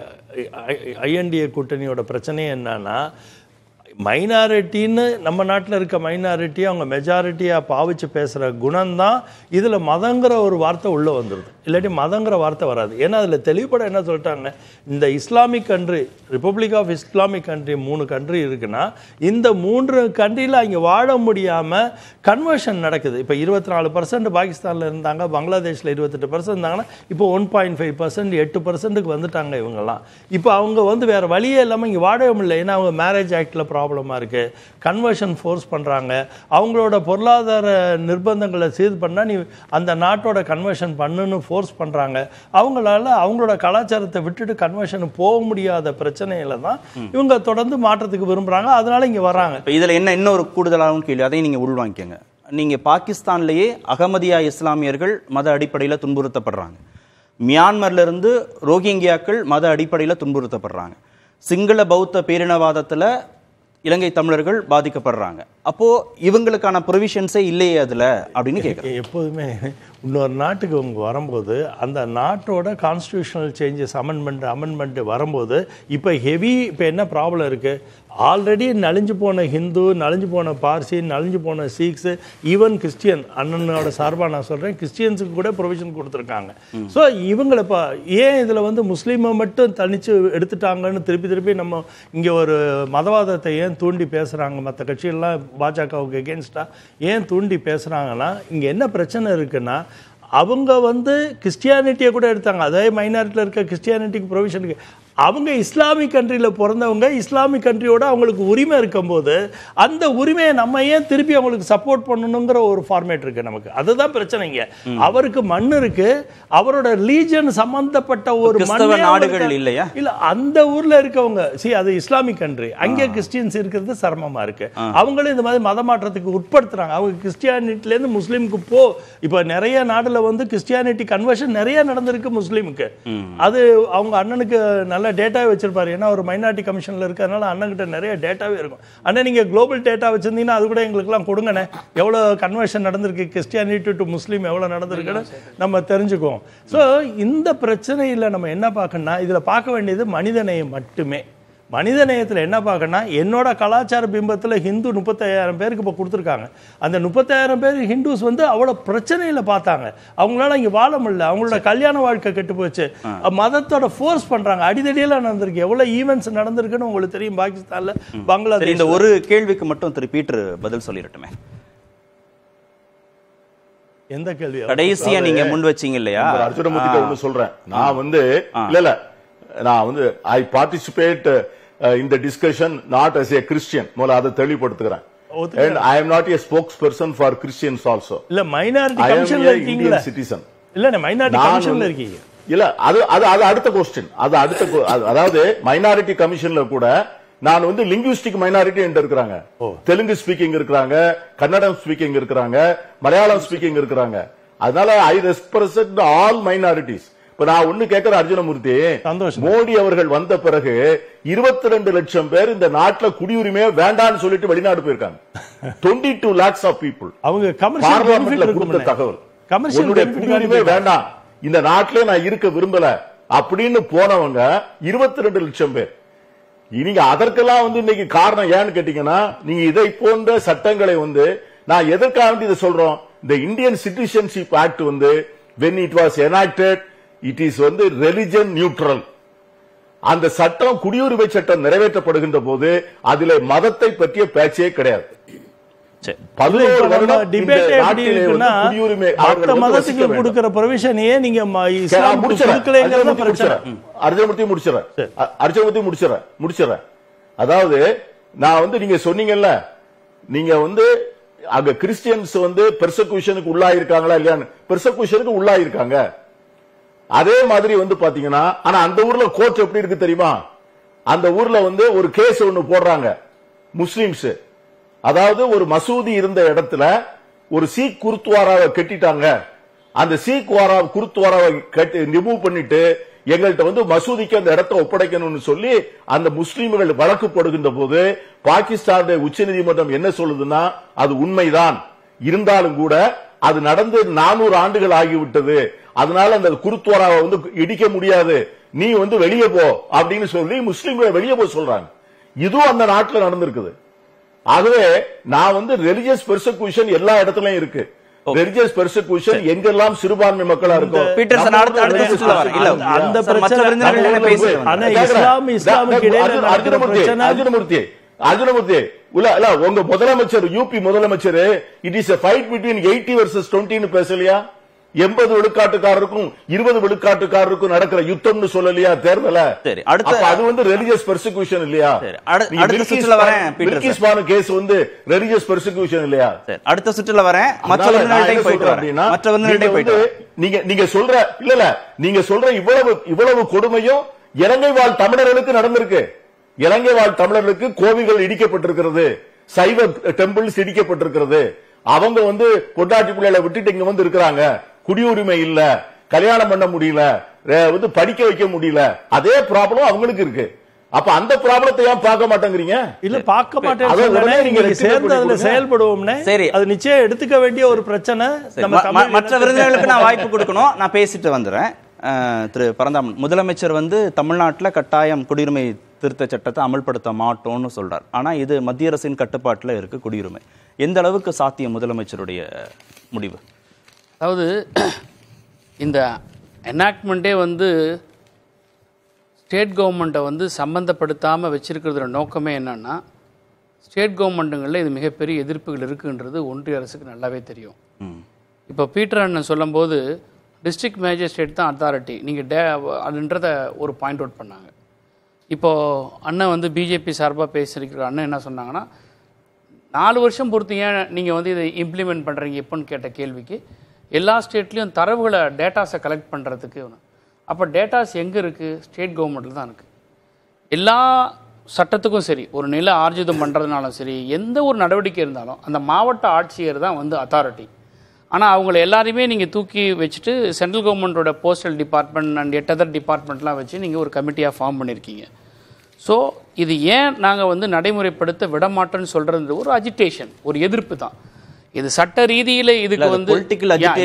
ஐஎன்டிஏ கூட்டணியோட பிரச்சனை என்னன்னா மைனாரிட்டின்னு நம்ம நாட்டில் இருக்க மைனாரிட்டியை அவங்க மெஜாரிட்டியாக பாவிச்சு பேசுகிற குணம்தான் இதில் மதங்கிற ஒரு வார்த்தை உள்ளே வந்துடுது. இல்லாட்டி மதங்கிற வார்த்தை வராது. ஏன்னா அதில் தெளிவுபட என்ன சொல்லிட்டாங்க, இந்த Islamic country, republic of Islamic country 3 country இருக்குன்னா இந்த 3 கண்ட்ரியில் அங்கே வாழ முடியாமல் கன்வர்ஷன் நடக்குது. இப்போ 24% பாகிஸ்தானில் இருந்தாங்க, பங்களாதேஷில் 28% இருந்தாங்கன்னா இப்போ 1.5% 8%க்கு வந்துட்டாங்க இவங்கெல்லாம். இப்போ அவங்க வந்து வேறு வழியே இல்லாமல் இங்கே வாழவே முடியல. ஏன்னா அவங்க மேரேஜ் ஆக்டில் ப்ராப்ளமாக இருக்குது, கன்வர்ஷன் ஃபோர்ஸ் பண்ணுறாங்க, அவங்களோட பொருளாதார நிர்பந்தங்களை சீர் பண்ணால் நீ அந்த நாட்டோட கன்வர்ஷன் பண்ணுன்னு ஃபோர்ஸ் பண்ணுறாங்க. அவங்களால அவங்களோட கலாச்சாரத்தை விட்டுட்டு கன்வர்ஷன் போக முடியாத பிரச்சனையில தான் இவங்க தொடர்ந்து மாற்றத்துக்கு விரும்புகிறாங்க. அதனால இங்கே வராங்க. இதில் என்ன இன்னொரு கூடுதலாகவும் கேள்வி, அதையும் நீங்கள் உள்வாங்கிக்கங்க. நீங்கள் பாகிஸ்தான்லேயே அகமதியா இஸ்லாமியர்கள் மத அடிப்படையில் துன்புறுத்தப்படுறாங்க. மியான்மர்லேருந்து ரோஹிங்கியாக்கள் மத அடிப்படையில் துன்புறுத்தப்படுறாங்க. சிங்கள பௌத்த பேரினவாதத்தில் இலங்கை தமிழர்கள் பாதிக்கப்படுறாங்க. அப்போ இவங்களுக்கான ப்ரொவிஷன்ஸே இல்லையே அதுல அப்படின்னு கேட்குறேன். எப்போதுமே இன்னொரு நாட்டுக்கு அவங்க வரும்போது அந்த நாட்டோட கான்ஸ்டியூஷனல் சேஞ்சஸ் அமெண்ட்மெண்ட் வரும்போது இப்போ என்ன ப்ராப்ளம் இருக்குது, ஆல்ரெடி நலிஞ்சு போன ஹிந்து, நலிஞ்சு போன பார்சி, நலிஞ்சு போன சீக்ஸு, ஈவன் கிறிஸ்டியன் அண்ணனோட சார்பாக நான் சொல்கிறேன், கிறிஸ்டியன்ஸுக்கு கூட ப்ரொவிஷன் கொடுத்துருக்காங்க. ஸோ இவங்களை ஏன் இதில் வந்து முஸ்லீமை மட்டும் தனித்து எடுத்துட்டாங்கன்னு திருப்பி நம்ம இங்கே ஒரு மதவாதத்தை ஏன் தூண்டி பேசுகிறாங்க, மற்ற கட்சிகள்லாம் பாஜகவுக்கு எகென்ஸ்டாக ஏன் தூண்டி பேசுகிறாங்கன்னா, இங்கே என்ன பிரச்சனை இருக்குன்னா, அவங்க வந்து கிறிஸ்டியானிட்டியை கூட எடுத்தாங்க, அதே மைனாரிட்டியில் இருக்க கிறிஸ்டியானிட்டிக்கு ப்ரொவிஷனுக்கு அவங்க இஸ்லாமிக் கண்ட்ரியில் பிறந்தவங்க, இஸ்லாமிக் கண்ட்ரியோட அவங்களுக்கு உரிமை இருக்கும்போது அந்த உரிமையை நம்ம ஏன் திருப்பி அவங்களுக்கு சப்போர்ட் பண்ணணுங்கிற ஒரு ஃபார்மேட் இருக்கு நமக்கு. அதுதான் பிரச்சனைங்க. அவருக்கு மண் இருக்கு, அவரோட ரிலீஜன் சம்பந்தப்பட்ட ஒரு நாடுகள் இல்லையா, இல்ல அந்த ஊர்ல இருக்கவங்க அது இஸ்லாமிக் கண்ட்ரி, அங்கே கிறிஸ்டியன்ஸ் இருக்கிறது சிரமமா இருக்கு. அவங்களும் இந்த மாதிரி மத மாற்றத்துக்கு உட்படுத்துறாங்க. அவங்க கிறிஸ்டியானிட்டில இருந்து முஸ்லீமுக்கு இப்ப நிறைய நாடுல வந்து கிறிஸ்டியானிட்டி கன்வர்ஷன் நிறைய நடந்திருக்கு முஸ்லீமுக்கு. அது அவங்க அண்ணனுக்கு நல்ல டேட்டாவே வச்சிருப்பாரு, ஏன்னா ஒரு மைனாரிட்டி கமிஷன்ல இருக்கிறதுனால அண்ணன் கிட்ட நிறைய டேட்டாவே இருக்கும். அண்ணன் நீங்க குளோபல் டேட்டா வச்சிருந்தீங்கன்னா அது கூட எங்களுக்குலாம் கொடுங்கண்ணே, எவ்வளவு கன்வர்ஷன் நடந்திருக்கு, கிறிஸ்டியானிட்டி டு முஸ்லீம் எவ்வளவு நடந்திருக்குன்னு நம்ம தெரிஞ்சுக்குவோம். ஸோ இந்த பிரச்சனையில் நம்ம என்ன பார்க்கணும்னா, இதுல பார்க்க வேண்டியது மனிதநேயம் மட்டுமே. மனித நேயத்தில் என்ன பார்க்கணும்னா, என்னோட கலாச்சார பிம்பத்தில் ஹிந்து 35,000 பேருக்கு இப்போ கொடுத்துருக்காங்க. அந்த 35,000 பேர் ஹிந்துஸ் வந்து அவ்வளோ பிரச்சனையில் பார்த்தாங்க. அவங்களால இங்கே வாழ முடியல, அவங்களோட கல்யாண வாழ்க்கை கெட்டு போச்சு, மதத்தோட ஃபோர்ஸ் பண்ணுறாங்க, அடிதடியெல்லாம் நடந்திருக்கு. எவ்வளோ ஈவெண்ட்ஸ் நடந்திருக்குன்னு உங்களுக்கு தெரியும் பாகிஸ்தானில், பங்களாதேஷ். இந்த ஒரு கேள்விக்கு மட்டும் திரு பீட்டர் பதில் சொல்லிடட்டுமே. எந்த கேள்வி கடைசியா நீங்க முன் வச்சீங்க இல்லையா? அர்ஜுனமூர்த்தி ஒன்று சொல்றேன். நான் வந்து நான் வந்து I participate in the discussion not as a Christian. முதல்ல அதை தெளிவுபடுத்துகிறேன். And I am not a spokesperson for Christians also. இல்ல மைனாரிட்டி கமிஷன்ல இருக்கீங்களா? சிட்டிசன் இல்ல மைனாரிட்டி கமிஷன்ல இருக்கீங்க. இல்ல அது அடுத்த क्वेश्चन. அது அடுத்த, அதாவது மைனாரிட்டி கமிஷன்ல கூட நான் வந்து லிங்குவிஸ்டிக் மைனாரிட்டி என்று இருக்கிறாங்க, தெலுங்கு ஸ்பீக்கிங் இருக்கிறாங்க, கன்னடம் ஸ்பீக்கிங் இருக்கிறாங்க, மலையாளம் ஸ்பீக்கிங் இருக்கிறாங்க. அதனால ஐ ரெஸ்பெக்ட் ஆல் மைனாரிட்டிஸ். இப்ப நான் ஒண்ணு கேட்கிற அர்ஜுனமூர்த்தி, மோடி அவர்கள் வந்த பிறகு 22 லட்சம் பேர் இந்த நாட்டுல குடியுரிமையே வேண்டான்னு சொல்லிட்டு வெளிநாடு போயிருக்காங்க. 22 lakhs of people. அவங்க பார்லிமெண்ட்ல கொடுத்த தகவல், உன்னுடைய குடியுரிமை வேண்டாம், இந்த நாட்டிலே நான் இருக்க விரும்பல அப்படின்னு போனவங்க 22 லட்சம் பேர். நீங்க அதற்கெல்லாம் வந்து இன்னைக்கு காரணம் ஏன்னு கேட்டீங்கன்னா, நீங்க இதை போன்ற சட்டங்களை வந்து நான் எதற்காக இதை சொல்றோம், இந்த இந்தியன் சிட்டிசன்ஷிப் ஆக்ட் வந்து when it was enacted it is வந்து religion neutral. அந்த சட்டம், குடியுரிமை சட்டம் நிறைவேற்றப்படுகின்ற போது அதிலே மதத்தை பற்றிய பேச்சே கிடையாது. அதாவது நான் வந்து நீங்க சொன்னீங்கல்ல, நீங்க வந்து அங்க கிறிஸ்டியன்ஸ் வந்து பெர்செக்யூஷனுக்கு உள்ளாயிருக்காங்களா இல்லையான்னு. பெர்செக்யூஷனுக்கு உள்ளாயிருக்காங்க. அதே மாதிரி வந்து பாத்தீங்கன்னா, ஆனா அந்த ஊர்ல கோர்ட் எப்படி இருக்கு தெரியுமா? அந்த ஊர்ல வந்து ஒரு கேஸ் ஒன்னு போடுறாங்க முஸ்லிம்ஸ். அதாவது ஒரு மசூதி இருந்த இடத்துல ஒரு சீக் குருத்வாராவை கட்டிட்டாங்க. அந்த சீக் குருத்வாராவை ரிமூவ் பண்ணிட்டு எங்கள்கிட்ட வந்து மசூதிக்கு அந்த இடத்தை ஒப்படைக்கணும்னு சொல்லி அந்த முஸ்லீம்கள் வழக்கு போடுகின்ற போது பாகிஸ்தானுடைய உச்சநீதிமன்றம் என்ன சொல்லுதுன்னா, அது உண்மைதான், இருந்தாலும் கூட அது நடந்து 400 ஆண்டுகள் ஆகிவிட்டது, அதனால அந்த குருத்வாராவை வந்து இடிக்க முடியாது, நீ வந்து வெளியே போ அப்படின்னு சொல்லி முஸ்லீம்களை வெளியே போய் சொல்றாங்க. இதுவும் அந்த நாட்டில் நடந்திருக்குது. ஆகவே நான் வந்து ரிலிஜியஸ் பெர்செக்யூஷன் எல்லா இடத்துலயும் இருக்கு. ரிலிஜியஸ் பெர்செக்யூஷன் எங்கெல்லாம் சிறுபான்மை மக்களா இருக்கும். அர்ஜுனமூர்த்தி உங்க முதலமைச்சர், யூபி முதலமைச்சர், it is a fight between 80 versus 20 பேசலையா? 80 விழுக்காட்டுக்காரருக்கும் 20 விழுக்காட்டுக்காரருக்கும் நடக்கிற யுத்தம்னு சொல்லலையா தேர்தல? அது வந்து ரிலிஜியஸ் பெர்செக்யூஷன் இல்லையா? அடுத்த சுற்றுல வரேன். பில்கிஸ்பானு கேஸ் வந்து ரிலிஜியஸ் பெர்செக்யூஷன் இல்லையா? அடுத்த சுற்றுல வரேன். நீங்க சொல்ற இல்ல நீங்க சொல்ற இவ்வளவு கொடுமையும் இலங்கை வாழ் தமிழர்களுக்கு நடந்திருக்கு. இலங்கை வாழ் தமிழர்களுக்கு கோவில்கள் இடிக்கப்பட்டிருக்கிறது, சைவ டெம்பிள்ஸ் இடிக்கப்பட்டிருக்கிறது. அவங்க வந்து பொட்டாட்டி பிள்ளைகளை விட்டுட்டு இங்க வந்து இருக்கிறாங்க, குடியுரிமை இல்ல, கல்யாணம் பண்ண முடியல, வந்து படிக்க வைக்க முடியல. அதே ப்ராப்ளம் அவங்களுக்கு இருக்கு. அப்ப அந்த ப்ராப்ளத்தை ஏன் பார்க்க மாட்டேங்கிறீங்க? இல்ல பார்க்க மாட்டேன்னு நீங்க சேர்ந்து அதுல செயல்படுவோம்னே. சரி, அது நிச்சயம் எடுத்துக்க வேண்டிய ஒரு பிரச்சனை. மற்ற விருந்தினர்களுக்கு நான் வாய்ப்பு கொடுக்கணும். நான் பேசிட்டு வந்துடுறேன். திரு பரந்தாமன், முதலமைச்சர் தமிழ்நாட்டில் கட்டாயம் குடியுரிமை திருத்த சட்டத்தை அமல்படுத்த மாட்டோம்னு சொல்றார். ஆனா இது மத்திய அரசின் கட்டுப்பாட்டில் இருக்கு குடியுரிமை. எந்த அளவுக்கு சாத்தியம் முதலமைச்சருடைய முடிவு? அதாவது இந்த எனாக்ட்மெண்ட்டே ஸ்டேட் கவர்மெண்ட்டை சம்மந்தப்படுத்தாமல் வச்சிருக்கிறதுல நோக்கமே என்னன்னா, ஸ்டேட் கவர்மெண்ட்டுங்களில் இது மிகப்பெரிய எதிர்ப்புகள் இருக்குன்றது ஒன்றிய அரசுக்கு நல்லாவே தெரியும். இப்போ பீட்டர் அண்ணன் சொல்லும்போது டிஸ்ட்ரிக்ட் மேஜிஸ்ட்ரேட் தான் அத்தாரிட்டி நீங்கள் அதுன்றத ஒரு பாயிண்ட் அவுட் பண்ணாங்க. இப்போது அண்ணன் பிஜேபி சார்பாக பேசியிருக்கிற அண்ணன் என்ன சொன்னாங்கன்னா, 4 வருஷம் பொறுத்து ஏன் நீங்கள் இதை இம்ப்ளிமெண்ட் பண்ணுறீங்க எப்போன்னு கேட்ட கேள்விக்கு, எல்லா ஸ்டேட்லேயும் தரவுகளை டேட்டாஸை கலெக்ட் பண்ணுறதுக்கு. அப்போ டேட்டாஸ் எங்கே இருக்குது? ஸ்டேட் கவர்மெண்ட்டில் தான் இருக்குது. எல்லா சட்டத்துக்கும் சரி, ஒரு நில ஆர்ஜிதம் பண்ணுறதுனாலும் சரி, எந்த ஒரு நடவடிக்கை இருந்தாலும் அந்த மாவட்ட ஆட்சியர் தான் அத்தாரிட்டி. ஆனால் அவங்கள எல்லாரையுமே நீங்கள் தூக்கி வச்சுட்டு சென்ட்ரல் கவர்மெண்ட்டோட போஸ்டல் டிபார்ட்மெண்ட் அண்ட் 8 அதர் டிபார்ட்மெண்ட்லாம் வச்சு நீங்கள் ஒரு கமிட்டியாக ஃபார்ம் பண்ணியிருக்கீங்க. ஸோ இது ஏன் நாங்கள் நடைமுறைப்படுத்த விடமாட்டோன்னு சொல்கிறது ஒரு அஜிடேஷன், ஒரு எதிர்ப்பு தான். இது சட்ட ரீதியில் இதுக்கு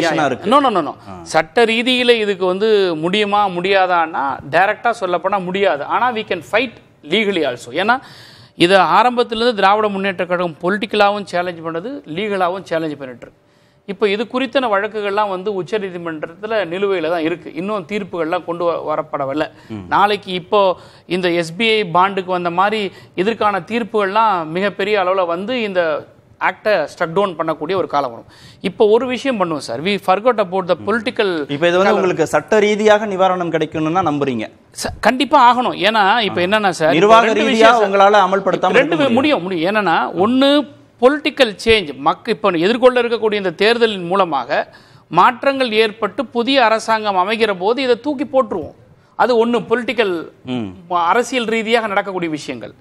நோ சட்ட ரீதியில் இதுக்கு முடியுமா முடியாதான்னா டைரக்டாக சொல்லப்போனால் முடியாது. ஆனால் we can fight legally also. ஏன்னா இதை ஆரம்பத்திலேருந்து திராவிட முன்னேற்ற கழகம் பொலிட்டிக்கலாகவும் சேலஞ்ச் பண்ணது, லீகலாகவும் சேலஞ்ச் பண்ணிட்டு. இப்போ இது குறித்தான வழக்குகள்லாம் உச்ச நீதிமன்றத்தில் நிலுவையில் தான் இருக்குது. இன்னும் தீர்ப்புகள்லாம் கொண்டு வரப்படவில்லை. நாளைக்கு இப்போ இந்த SBI பாண்டுக்கு வந்த மாதிரி இதற்கான தீர்ப்புகள்லாம் மிகப்பெரிய அளவில் இந்த ஆக்டை ஸ்டக் டவுன் பண்ணக்கூடிய ஒரு காலம் வரும். இப்போ ஒரு விஷயம் பண்ணுவோம் sir, we forgot about the political. இப்போ இது உங்களுக்கு சட்ட ரீதியாக நிவாரணம் கிடைக்கணும்னா நம்புறீங்க? கண்டிப்பா ஆகணும். ஏன்னா இப்போ என்னன்னா சார், நிர்வாக ரீதியாக உங்களால அமல்படுத்த முடியும். என்னன்னா, ஒன்னு பொலிட்டிக்கல் சேஞ்ச், இப்போ எதிர்கொள்ள இருக்கக்கூடிய இந்த தேர்தலின் மூலமாக மாற்றங்கள் ஏற்பட்டு புதிய அரசாங்கம் அமைகிற போது இதை தூக்கி போட்டுருவோம். அது ஒன்று பொலிட்டிக்கல் அரசியல் ரீதியாக நடக்கக்கூடிய விஷயங்கள்.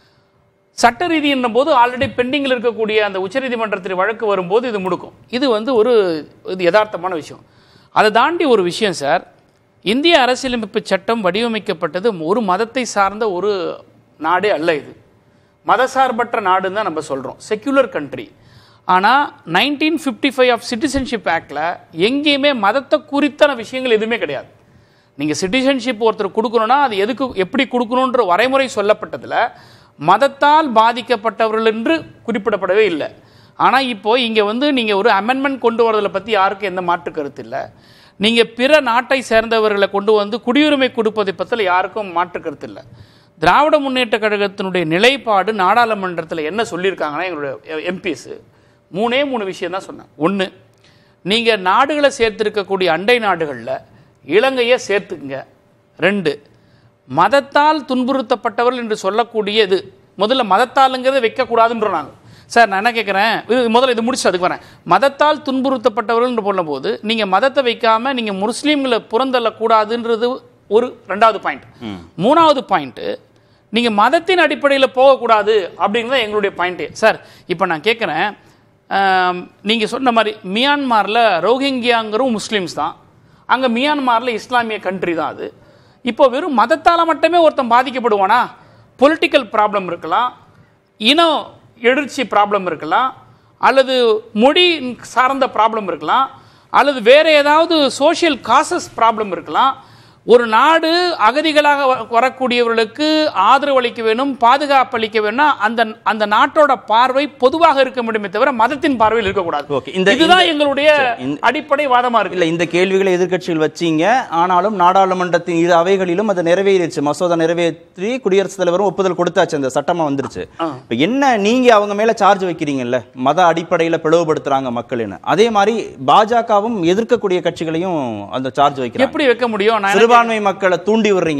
சட்ட ரீதி என்னும் போது ஆல்ரெடி பெண்டிங்கில் இருக்கக்கூடிய அந்த உச்சநீதிமன்றத்தில் வழக்கு வரும்போது இது முடுக்கும். இது ஒரு யதார்த்தமான விஷயம். அதை தாண்டி ஒரு விஷயம் சார், இந்திய அரசியலமைப்பு சட்டம் வடிவமைக்கப்பட்டது ஒரு மதத்தை சார்ந்த ஒரு நாடே அல்ல. இது மதசார்பற்ற நாடுன்னு தான் நம்ம சொல்கிறோம், செக்யூலர் கண்ட்ரி. ஆனால் 1955 ஆஃப் சிட்டிசன்ஷிப் ஆக்டில் எங்கேயுமே மதத்தை குறித்தான விஷயங்கள் எதுவுமே கிடையாது. நீங்கள் சிட்டிசன்ஷிப் ஒருத்தர் கொடுக்கணும்னா அது எதுக்கு எப்படி கொடுக்கணுன்ற வரைமுறை சொல்லப்பட்டதில் மதத்தால் பாதிக்கப்பட்டவர்கள் என்று குறிப்பிடப்படவே இல்லை. ஆனால் இப்போது இங்கே நீங்கள் ஒரு அமெண்ட்மெண்ட் கொண்டு வரதை பற்றி யாருக்கும் எந்த மாற்று கருத்து இல்லை. நீங்கள் பிற நாட்டை சேர்ந்தவர்களை கொண்டு குடியுரிமை கொடுப்பதை பற்றியில் யாருக்கும் மாற்று கருத்து இல்லை. திராவிட முன்னேற்ற கழகத்தினுடைய நிலைப்பாடு நாடாளுமன்றத்தில் என்ன சொல்லியிருக்காங்கன்னா, எங்களுடைய எம்பிஸ் 3 விஷயம் தான் சொன்னாங்க. 1, நீங்கள் நாடுகளை சேர்த்திருக்கக்கூடிய அண்டை நாடுகளில் இலங்கையை சேர்த்துக்குங்க. 2, மதத்தால் துன்புறுத்தப்பட்டவர்கள் என்று சொல்லக்கூடியது முதல்ல மதத்தாலுங்கிறத வைக்கக்கூடாதுன்றோம் நாங்கள். சார் நான் என்ன கேட்குறேன், முதல்ல இது முடிச்சு அதுக்கு வரேன். மதத்தால் துன்புறுத்தப்பட்டவர்கள் என்று போடும்போது நீங்கள் மதத்தை வைக்காமல் நீங்கள் முஸ்லீம்களை புறந்தள்ளக்கூடாதுன்றது ஒரு 2வது பாயிண்ட். 3வது பாயிண்ட்டு, நீங்கள் மதத்தின் அடிப்படையில் போகக்கூடாது அப்படிங்கிறது எங்களுடைய பாயிண்ட்டு. சார் இப்போ நான் கேட்குறேன், நீங்கள் சொன்ன மாதிரி மியான்மாரில் ரோஹிங்கியாங்கிறவும் முஸ்லீம்ஸ் தான், அங்கே மியான்மாரில் இஸ்லாமிய கண்ட்ரி தான். அது இப்போ வெறும் மதத்தால் மட்டுமே ஒருத்தன் பாதிக்கப்படுவானா? பொலிட்டிக்கல் ப்ராப்ளம் இருக்கலாம், இனம் எழுச்சி ப்ராப்ளம் இருக்கலாம், அல்லது மொழி சார்ந்த ப்ராப்ளம் இருக்கலாம், அல்லது வேறு ஏதாவது சோஷியல் காசஸ் ப்ராப்ளம் இருக்கலாம். ஒரு நாடு அகதிகளாக வரக்கூடியவர்களுக்கு ஆதரவு அளிக்க வேணும், பாதுகாப்பு அளிக்க வேணும். அந்த நாட்டோட பார்வை பொதுவாக இருக்க முடியுமே தவிர மதத்தின் பார்வையில் இருக்கக்கூடாது. இதுதான் எங்களுடைய அடிப்படை வாதமா இருக்கு. இல்ல, இந்த கேள்விகளை எதிர்க்கட்சிகள் வச்சீங்க, ஆனாலும் நாடாளுமன்றத்தின் 2 அவைகளிலும் அது நிறைவேறிடுச்சு. மசோதா நிறைவேற்றி குடியரசுத் தலைவரும் ஒப்புதல் கொடுத்தாச்சு, அந்த சட்டமா வந்துருச்சு. இப்ப என்ன நீங்க அவங்க மேல சார்ஜ் வைக்கிறீங்கல்ல, மத அடிப்படையில பிளவுபடுத்துறாங்க மக்கள்னு. அதே மாதிரி பாஜகவும் எதிர்க்கக்கூடிய கட்சிகளையும் அந்த சார்ஜ் வைக்கிறாங்க. எப்படி வைக்க முடியும்? சிறுபான்மை மக்களை தூண்டி விடுறீங்க.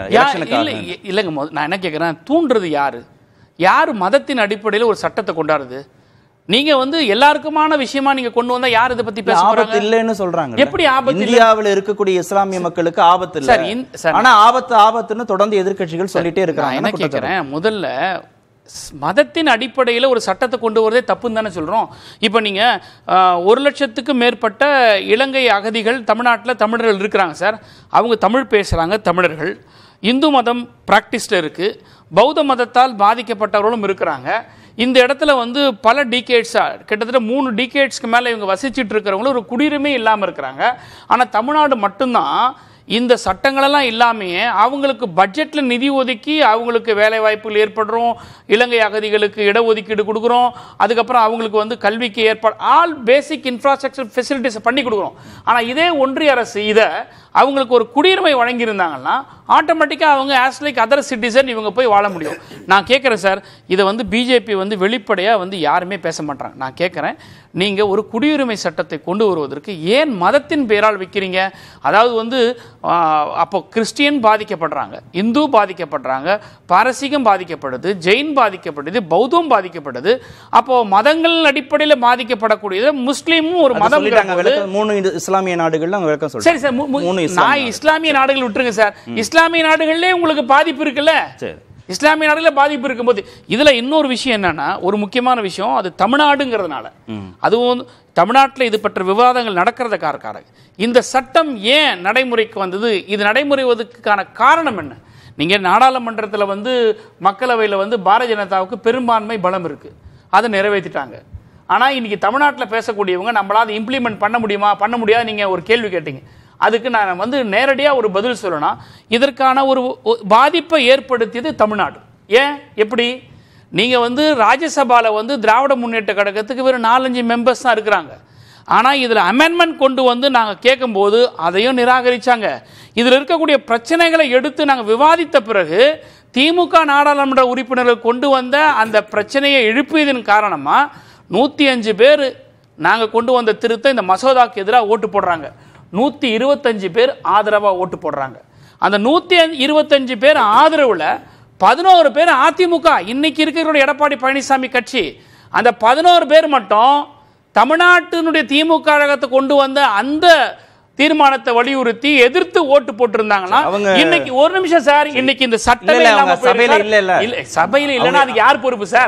இல்லைங்க, நான் என்ன கேட்கிறேன், தூண்டுறது யாரு மதத்தின் அடிப்படையில் ஒரு சட்டத்தை கொண்டாடுறது? நீங்க எல்லாருக்குமான விஷயமா நீங்க கொண்டு வந்தா யார் இதை பத்தி பேசுறாங்க? இல்லன்னு சொல்றாங்க. எப்படி ஆபத்து? இந்தியாவில் இருக்கக்கூடிய இஸ்லாமிய மக்களுக்கு ஆபத்து இல்ல, ஆனா ஆபத்துன்னு தொடர்ந்து எதிர்க்கட்சிகள் சொல்லிட்டே இருக்காங்க. என்ன கேட்கிறேன், முதல்ல மதத்தின் அடிப்படையில் ஒரு சட்டத்தை கொண்டு வரதே தப்புன்னு தானே சொல்கிறோம். இப்போ நீங்கள் 1 லட்சத்துக்கு மேற்பட்ட இலங்கை அகதிகள் தமிழ்நாட்டில் தமிழர்கள் இருக்கிறாங்க சார். அவங்க தமிழ் பேசுகிறாங்க, தமிழர்கள். இந்து மதம் பிராக்டிஸ்ல இருக்கு, பௌத்த மதத்தால் பாதிக்கப்பட்டவர்களும் இருக்கிறாங்க. இந்த இடத்துல வந்து பல டிகேட்ஸா, கிட்டத்தட்ட 3 டிகேட்ஸ்க்கு மேலே இவங்க வசிச்சுட்டு இருக்கிறவங்களும் ஒரு குடியுரிமை இல்லாமல் இருக்கிறாங்க. ஆனால் தமிழ்நாடு மட்டும்தான் இந்த சட்டங்களெல்லாம் இல்லாமையே அவங்களுக்கு பட்ஜெட்டில் நிதி ஒதுக்கி அவங்களுக்கு வேலை வாய்ப்புகள் ஏற்படுறோம், இலங்கை அகதிகளுக்கு இடஒதுக்கீடு கொடுக்குறோம், அதுக்கப்புறம் அவங்களுக்கு வந்து கல்விக்கு ஏற்பாடு, ஆல் பேசிக் இன்ஃப்ராஸ்ட்ரக்சர் ஃபெசிலிட்டிஸை பண்ணி கொடுக்குறோம். ஆனால் இதே ஒன்றிய அரசு இதை அவங்களுக்கு ஒரு குடியுரிமை வழங்கியிருந்தாங்கன்னா ஆட்டோமேட்டிக்காக அவங்க ஆஸ் லைக் அதர் சிட்டிசன் இவங்க போய் வாழ முடியும். நான் கேட்குறேன் சார், இதை வந்து பிஜேபி வந்து வெளிப்படையாக வந்து யாருமே பேச மாட்டாங்க. நான் கேட்குறேன், நீங்கள் ஒரு குடியுரிமை சட்டத்தை கொண்டு வருவதற்கு ஏன் மதத்தின் பெயரால் வைக்கிறீங்க? அதாவது வந்து அப்போ கிறிஸ்டியன் பாதிக்கப்படுறாங்க, இந்து பாதிக்கப்படுறாங்க, பாரசீகம் பாதிக்கப்படுது, ஜெயின் பாதிக்கப்படுது, பௌத்தம் பாதிக்கப்படுது. அப்போ மதங்கள் அடிப்படையில் பாதிக்கப்படக்கூடியது முஸ்லீமும் ஒரு மதம். 3 இஸ்லாமிய நாடுகள்ல விளக்கம் சொல்றேன். சரி சார், நான் இஸ்லாமிய நாடுகள் விட்டுருங்க சார், இஸ்லாமிய நாடுகள்லேயே உங்களுக்கு பாதிப்பு இருக்குல்ல, இஸ்லாமிய நாடுகளில் பாதிப்பு இருக்கும்போது இதுல இன்னொரு விஷயம் என்னன்னா, ஒரு முக்கியமான விஷயம், அது தமிழ்நாடுங்கிறதுனால, அதுவும் தமிழ்நாட்டில் இது பற்ற விவாதங்கள் நடக்கிறதுக்காக இந்த சட்டம் ஏன் நடைமுறைக்கு வந்தது, இது நடைமுறைவதற்கான காரணம் என்ன? நீங்க நாடாளுமன்றத்தில் வந்து மக்களவையில் வந்து பாரதிய ஜனதாவுக்கு பெரும்பான்மை பலம் இருக்கு, அதை நிறைவேற்றிட்டாங்க. ஆனால் இன்னைக்கு தமிழ்நாட்டில் பேசக்கூடியவங்க நம்மளால இம்ப்ளிமெண்ட் பண்ண முடியுமா பண்ண முடியாது, நீங்க ஒரு கேள்வி கேட்டீங்க. அதுக்கு நான் வந்து நேரடியாக ஒரு பதில் சொல்லணும். இதற்கான ஒரு பாதிப்பை ஏற்படுத்தியது தமிழ்நாடு. ஏன், எப்படி? நீங்கள் வந்து ராஜ்யசபாவில் வந்து திராவிட முன்னேற்ற கழகத்துக்கு வெறும் 4-5 மெம்பர்ஸ் தான் இருக்கிறாங்க. ஆனால் இதில் அமெண்ட்மெண்ட் கொண்டு வந்து நாங்கள் கேட்கும்போது அதையும் நிராகரித்தாங்க. இதில் இருக்கக்கூடிய பிரச்சனைகளை எடுத்து நாங்கள் விவாதித்த பிறகு திமுக நாடாளுமன்ற உறுப்பினர்கள் கொண்டு வந்த அந்த பிரச்சனையை எழுப்பியதன் காரணமாக 105 பேர் நாங்கள் கொண்டு வந்த திருத்தம் இந்த மசோதாவுக்கு எதிராக ஓட்டு போடுறாங்க. 125 பேர் ஆதரவாக ஓட்டு போடுறாங்க. அந்த 125 பேர் ஆதரவுல 11 பேர் அதிமுக, இன்னைக்கு இருக்கிற எடப்பாடி பழனிசாமி கட்சி. அந்த 11 பேர் மட்டும் தமிழ்நாட்டினுடைய திமுக கழகத்தை கொண்டு வந்த அந்த தீர்மானத்தை வலியுறுத்தி எதிர்த்து ஓட்டு போட்டிருந்தாங்கன்னா இன்னைக்கு ஒரு நிமிஷம் சார், இன்னைக்கு இந்த சட்டமே சபையில இல்லன்னா அது யார் பொறுப்பு சார்?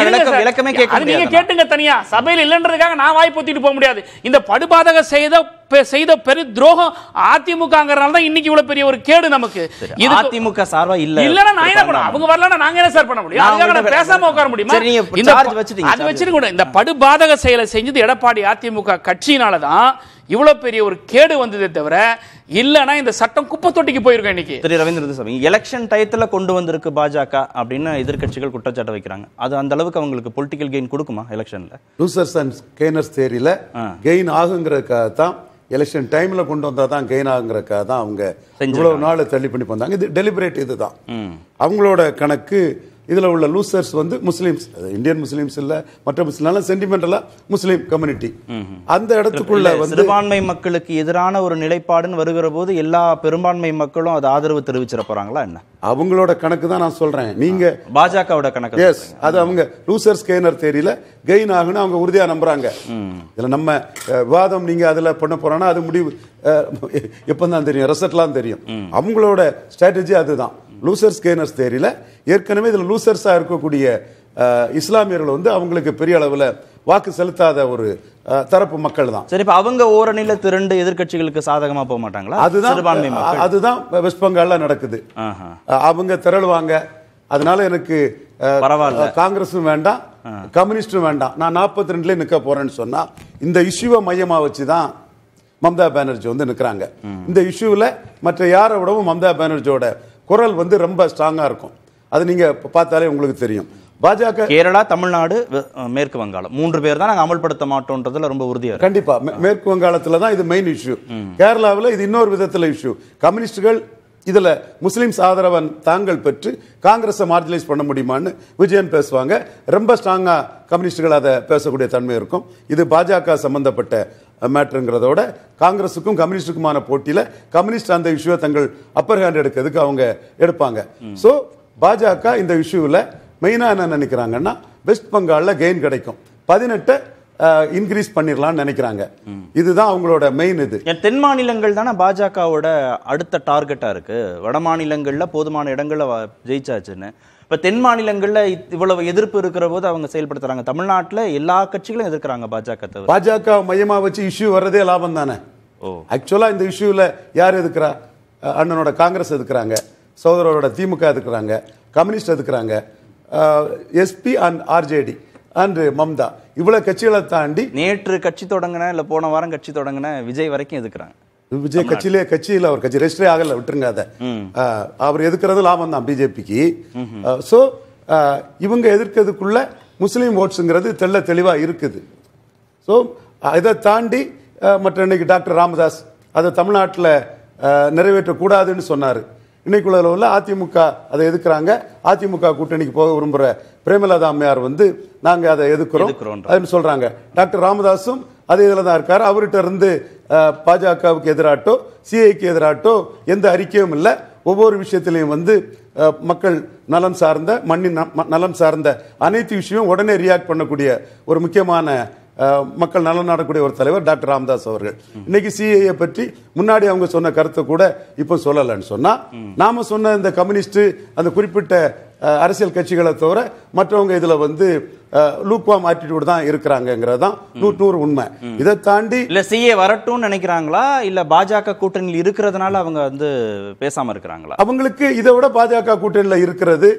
நீங்க கேட்டுங்க தனியா. சபையில இல்லன்றதுக்காக நான் வாய் பொத்திட்டு போக முடியாது. இந்த படுபாதக செய்த பெரிய துரோகம் அதிமுகங்கறனால தான் இன்னைக்கு இவ்வளவு பெரிய ஒரு கேடு நமக்கு. இது அதிமுக சார்பா இல்லன்னா நான் என்ன பண்ண, அவங்க வரலன்னா நாங்க என்ன சார் பண்ண முடியும்? அதுக்காக நான் பேசாம உட்கார முடியுமா? அது வச்சிட்டு கூட இந்த படுபாதக செயலை செஞ்சது எடப்பாடி அதிமுக கட்சியினால தான் இவ்வளவு பெரிய ஒரு கேடு வந்ததே தவிர இல்லனா இந்த சட்டம் குப்பை தொட்டிக்கு போயிருக்கும். இன்னைக்கு திரு ரவீந்திரன் சாமி, எலெக்ஷன் டயத்துல கொண்டு வந்திருக்கு பாஜக அப்படின்னு எதிர்க்கட்சிகள் குற்றச்சாட்டு வைக்கிறாங்க. அது அந்த அளவுக்கு அவங்களுக்கு பொலிட்டிக்கல் கெயின் கொடுக்குமா எலெக்ஷன்ல? லூசர்ஸ் அண்ட் கெய்னர்ஸ் தியரியில கெயின் ஆகுங்கிறதுக்காக தான் எலெக்ஷன் டைம்ல கொண்டு வந்தா தான் கெயின் ஆகுங்கிறதுக்காக தான் அவங்க இவ்வளவு நாள் தள்ளி பண்ணி வந்தாங்க. இது டெலிபரேட், இதுதான் அவங்களோட கணக்கு. இதுல உள்ள லூசர்ஸ் வந்து முஸ்லிம்ஸ், இந்தியன் முஸ்லிம்ஸ் இல்ல, மற்ற முஸ்லிம் சென்டிமெண்டலா முஸ்லிம் கம்யூனிட்டி. அந்த இடத்துக்குள்ள வந்து சிறுபான்மை மக்களுக்கு எதிரான ஒரு நிலைப்பாடுன்னு வருகிற போது எல்லா பெரும்பான்மை மக்களும் அது ஆதரவு தெரிவிச்சிட போறாங்களா என்ன? அவங்களோட கணக்கு தான் நான் சொல்றேன். நீங்க பாஜகவோட கணக்கு. எஸ், அது அவங்க லூசர்ஸ் கெய்னர் தேரியில கெயின் ஆகுன்னு அவங்க உறுதியா நம்புறாங்க. இதுல நம்ம விவாதம் நீங்க அதுல பண்ண போறோம்னா அது முடிவு எப்பதான் தெரியும், ரிசல்ட்லாம் தெரியும். அவங்களோட ஸ்ட்ராட்டஜி அதுதான். லூசர்ஸ் கெய்னர்ஸ் தேரியில ஏற்கனவே இதுல லூசர்ஸா இருக்கக்கூடிய இஸ்லாமியர்கள் வந்து அவங்களுக்கு பெரிய அளவுல வாக்கு செலுத்தாத ஒரு தரப்பு மக்கள் தான். சரி, இப்ப அவங்க ஓரணியில திரண்டு எதிர்க்கட்சிகளுக்கு சாதகமா போக மாட்டாங்களா? அதுதான் வெஸ்ட் பெங்கால்ல நடக்குது. அவங்க திரளுவாங்க. அதனால எனக்கு காங்கிரஸும் வேண்டாம், கம்யூனிஸ்டும் வேண்டாம், நான் 42 நிக்க போறேன்னு சொன்னா இந்த இஷ்யூவை மையமா வச்சுதான் மம்தா பானர்ஜி வந்து நிக்கிறாங்க. இந்த இஷ்யூல மற்ற யாரை விடவும் மம்தா பானர்ஜியோட குரல் வந்து ரொம்ப ஸ்ட்ராங்கா இருக்கும். அது நீங்க பார்த்தாலே உங்களுக்கு தெரியும். பாஜக கேரளா, தமிழ்நாடு, மேற்கு வங்காளம் 3 பேர் தான் நாங்க அமல்படுத்த மாட்டோம்ன்றதுல ரொம்ப உறுதியா. கண்டிப்பா மேற்கு வங்காளத்துல தான் இது மெயின் இஷ்யூ. கேரளாவில் இது இன்னொரு விதத்துல இஷ்யூ. கம்யூனிஸ்டுகள் இதுல முஸ்லிம்ஸ் ஆதரவன் தாங்கள் பெற்று காங்கிரஸை மார்ஜினலைஸ் பண்ண முடியுமான்னு விஜயன் பேசுவாங்க. ரொம்ப ஸ்ட்ராங்கா கம்யூனிஸ்டுகள் அதை பேசக்கூடிய தன்மை இருக்கும். இது பாஜக சம்பந்தப்பட்ட மேட்டருங்கிறதோட காங்கிரஸுக்கும் கம்யூனிஸ்டுக்குமான போட்டியில கம்யூனிஸ்ட் அந்த இஷ்யூவை தங்கள் அப்பர் ஹேண்ட் எடுக்கிறதுக்கு அவங்க எடுப்பாங்க. சோ பாஜக இந்த இஷ்யூவில் மெயினா என்ன நினைக்கிறாங்கன்னா வெஸ்ட் பெங்கால்ல கெயின் கிடைக்கும், 18 இன்க்ரீஸ் பண்ணிடலாம்னு நினைக்கிறாங்க. இதுதான் அவங்களோட மெயின். இது தென் மாநிலங்கள் தானே பாஜகவோட அடுத்த டார்கெட்டா இருக்கு. வட மாநிலங்கள்ல போதுமான இடங்கள்ல ஜெயிச்சாச்சுன்னு. இப்ப தென் மாநிலங்கள்ல இவ்வளவு எதிர்ப்பு இருக்கிற போது அவங்க செயல்படுத்துறாங்க. தமிழ்நாட்டுல எல்லா கட்சிகளும் எதிர்க்கிறாங்க பாஜக. பாஜக மையமா வச்சு இஷ்யூ வர்றதே லாபம் தானே. ஆக்சுவலா இந்த இஷ்யூல யார் எதுக்குறா? அண்ணனோட காங்கிரஸ் எதுக்குறாங்க, சகோதரரோட திமுக எதுக்குறாங்க, கம்யூனிஸ்ட் எதுக்குறாங்க, SP and RJD and Mamata, இவ்வளவு கட்சிகளை தாண்டி நேற்று கட்சி தொடங்கின இல்ல போன வாரம் கட்சி தொடங்கின விஜய் வரைக்கும் எதுக்குறாங்க. விஜய் கட்சியில் அவர் கட்சி ரெஜிஸ்டரே ஆகல, விட்டுருங்க அதை. அவர் எதுக்குறது லாபம் தான் பிஜேபிக்கு. ஸோ இவங்க எதிர்க்கிறதுக்குள்ள முஸ்லீம் ஓட்ஸுங்கிறது தெளிவா இருக்குது. ஸோ இதை தாண்டி மற்ற இன்னைக்கு டாக்டர் ராமதாஸ் அதை தமிழ்நாட்டில் நிறைவேற்றக்கூடாதுன்னு சொன்னார். இன்னைக்குள்ள உள்ள அதிமுக அதை எதுக்குறாங்க. அதிமுக கூட்டணிக்கு போக விரும்புகிற பிரேமலதா அம்மையார் நாங்க அதை எதுக்குறோம் சொல்றாங்க. டாக்டர் ராமதாஸும் அதே இதில் தான் இருக்காரு. அவர்கிட்ட இருந்து பாஜகவுக்கு எதிராட்டோ சிஐக்கு எதிராட்டோ எந்த அறிக்கையும் இல்லை. ஒவ்வொரு விஷயத்திலையும் மக்கள் நலம் சார்ந்த மண்ணின் நலம் சார்ந்த அனைத்து விஷயம் உடனே ரியாக்ட் பண்ணக்கூடிய ஒரு முக்கியமான மக்கள் நலன் நாடக்கூடிய ஒரு தலைவர் டாக்டர் ராமதாஸ் அவர்கள். இன்னைக்கு சிஏஏ பற்றி முன்னாடி அவங்க சொன்ன கருத்தை கூட இப்ப சொல்லலன்னு சொன்னா, நாம சொன்ன இந்த கம்யூனிஸ்ட் அந்த குறிப்பிட்ட அரசியல் கட்சிகளை தவிர மற்றவங்க இதுல லூக்வாம் ஆட்டிடியூட் தான் இருக்கிறாங்கிறதான் 100 உண்மை. இதை தாண்டி இல்ல சிஏ வரட்டும்னு நினைக்கிறாங்களா, இல்ல பாஜக கூட்டணியில் இருக்கிறதுனால அவங்க பேசாம இருக்கிறாங்களா? அவங்களுக்கு இதை விட பாஜக கூட்டணியில் இருக்கிறது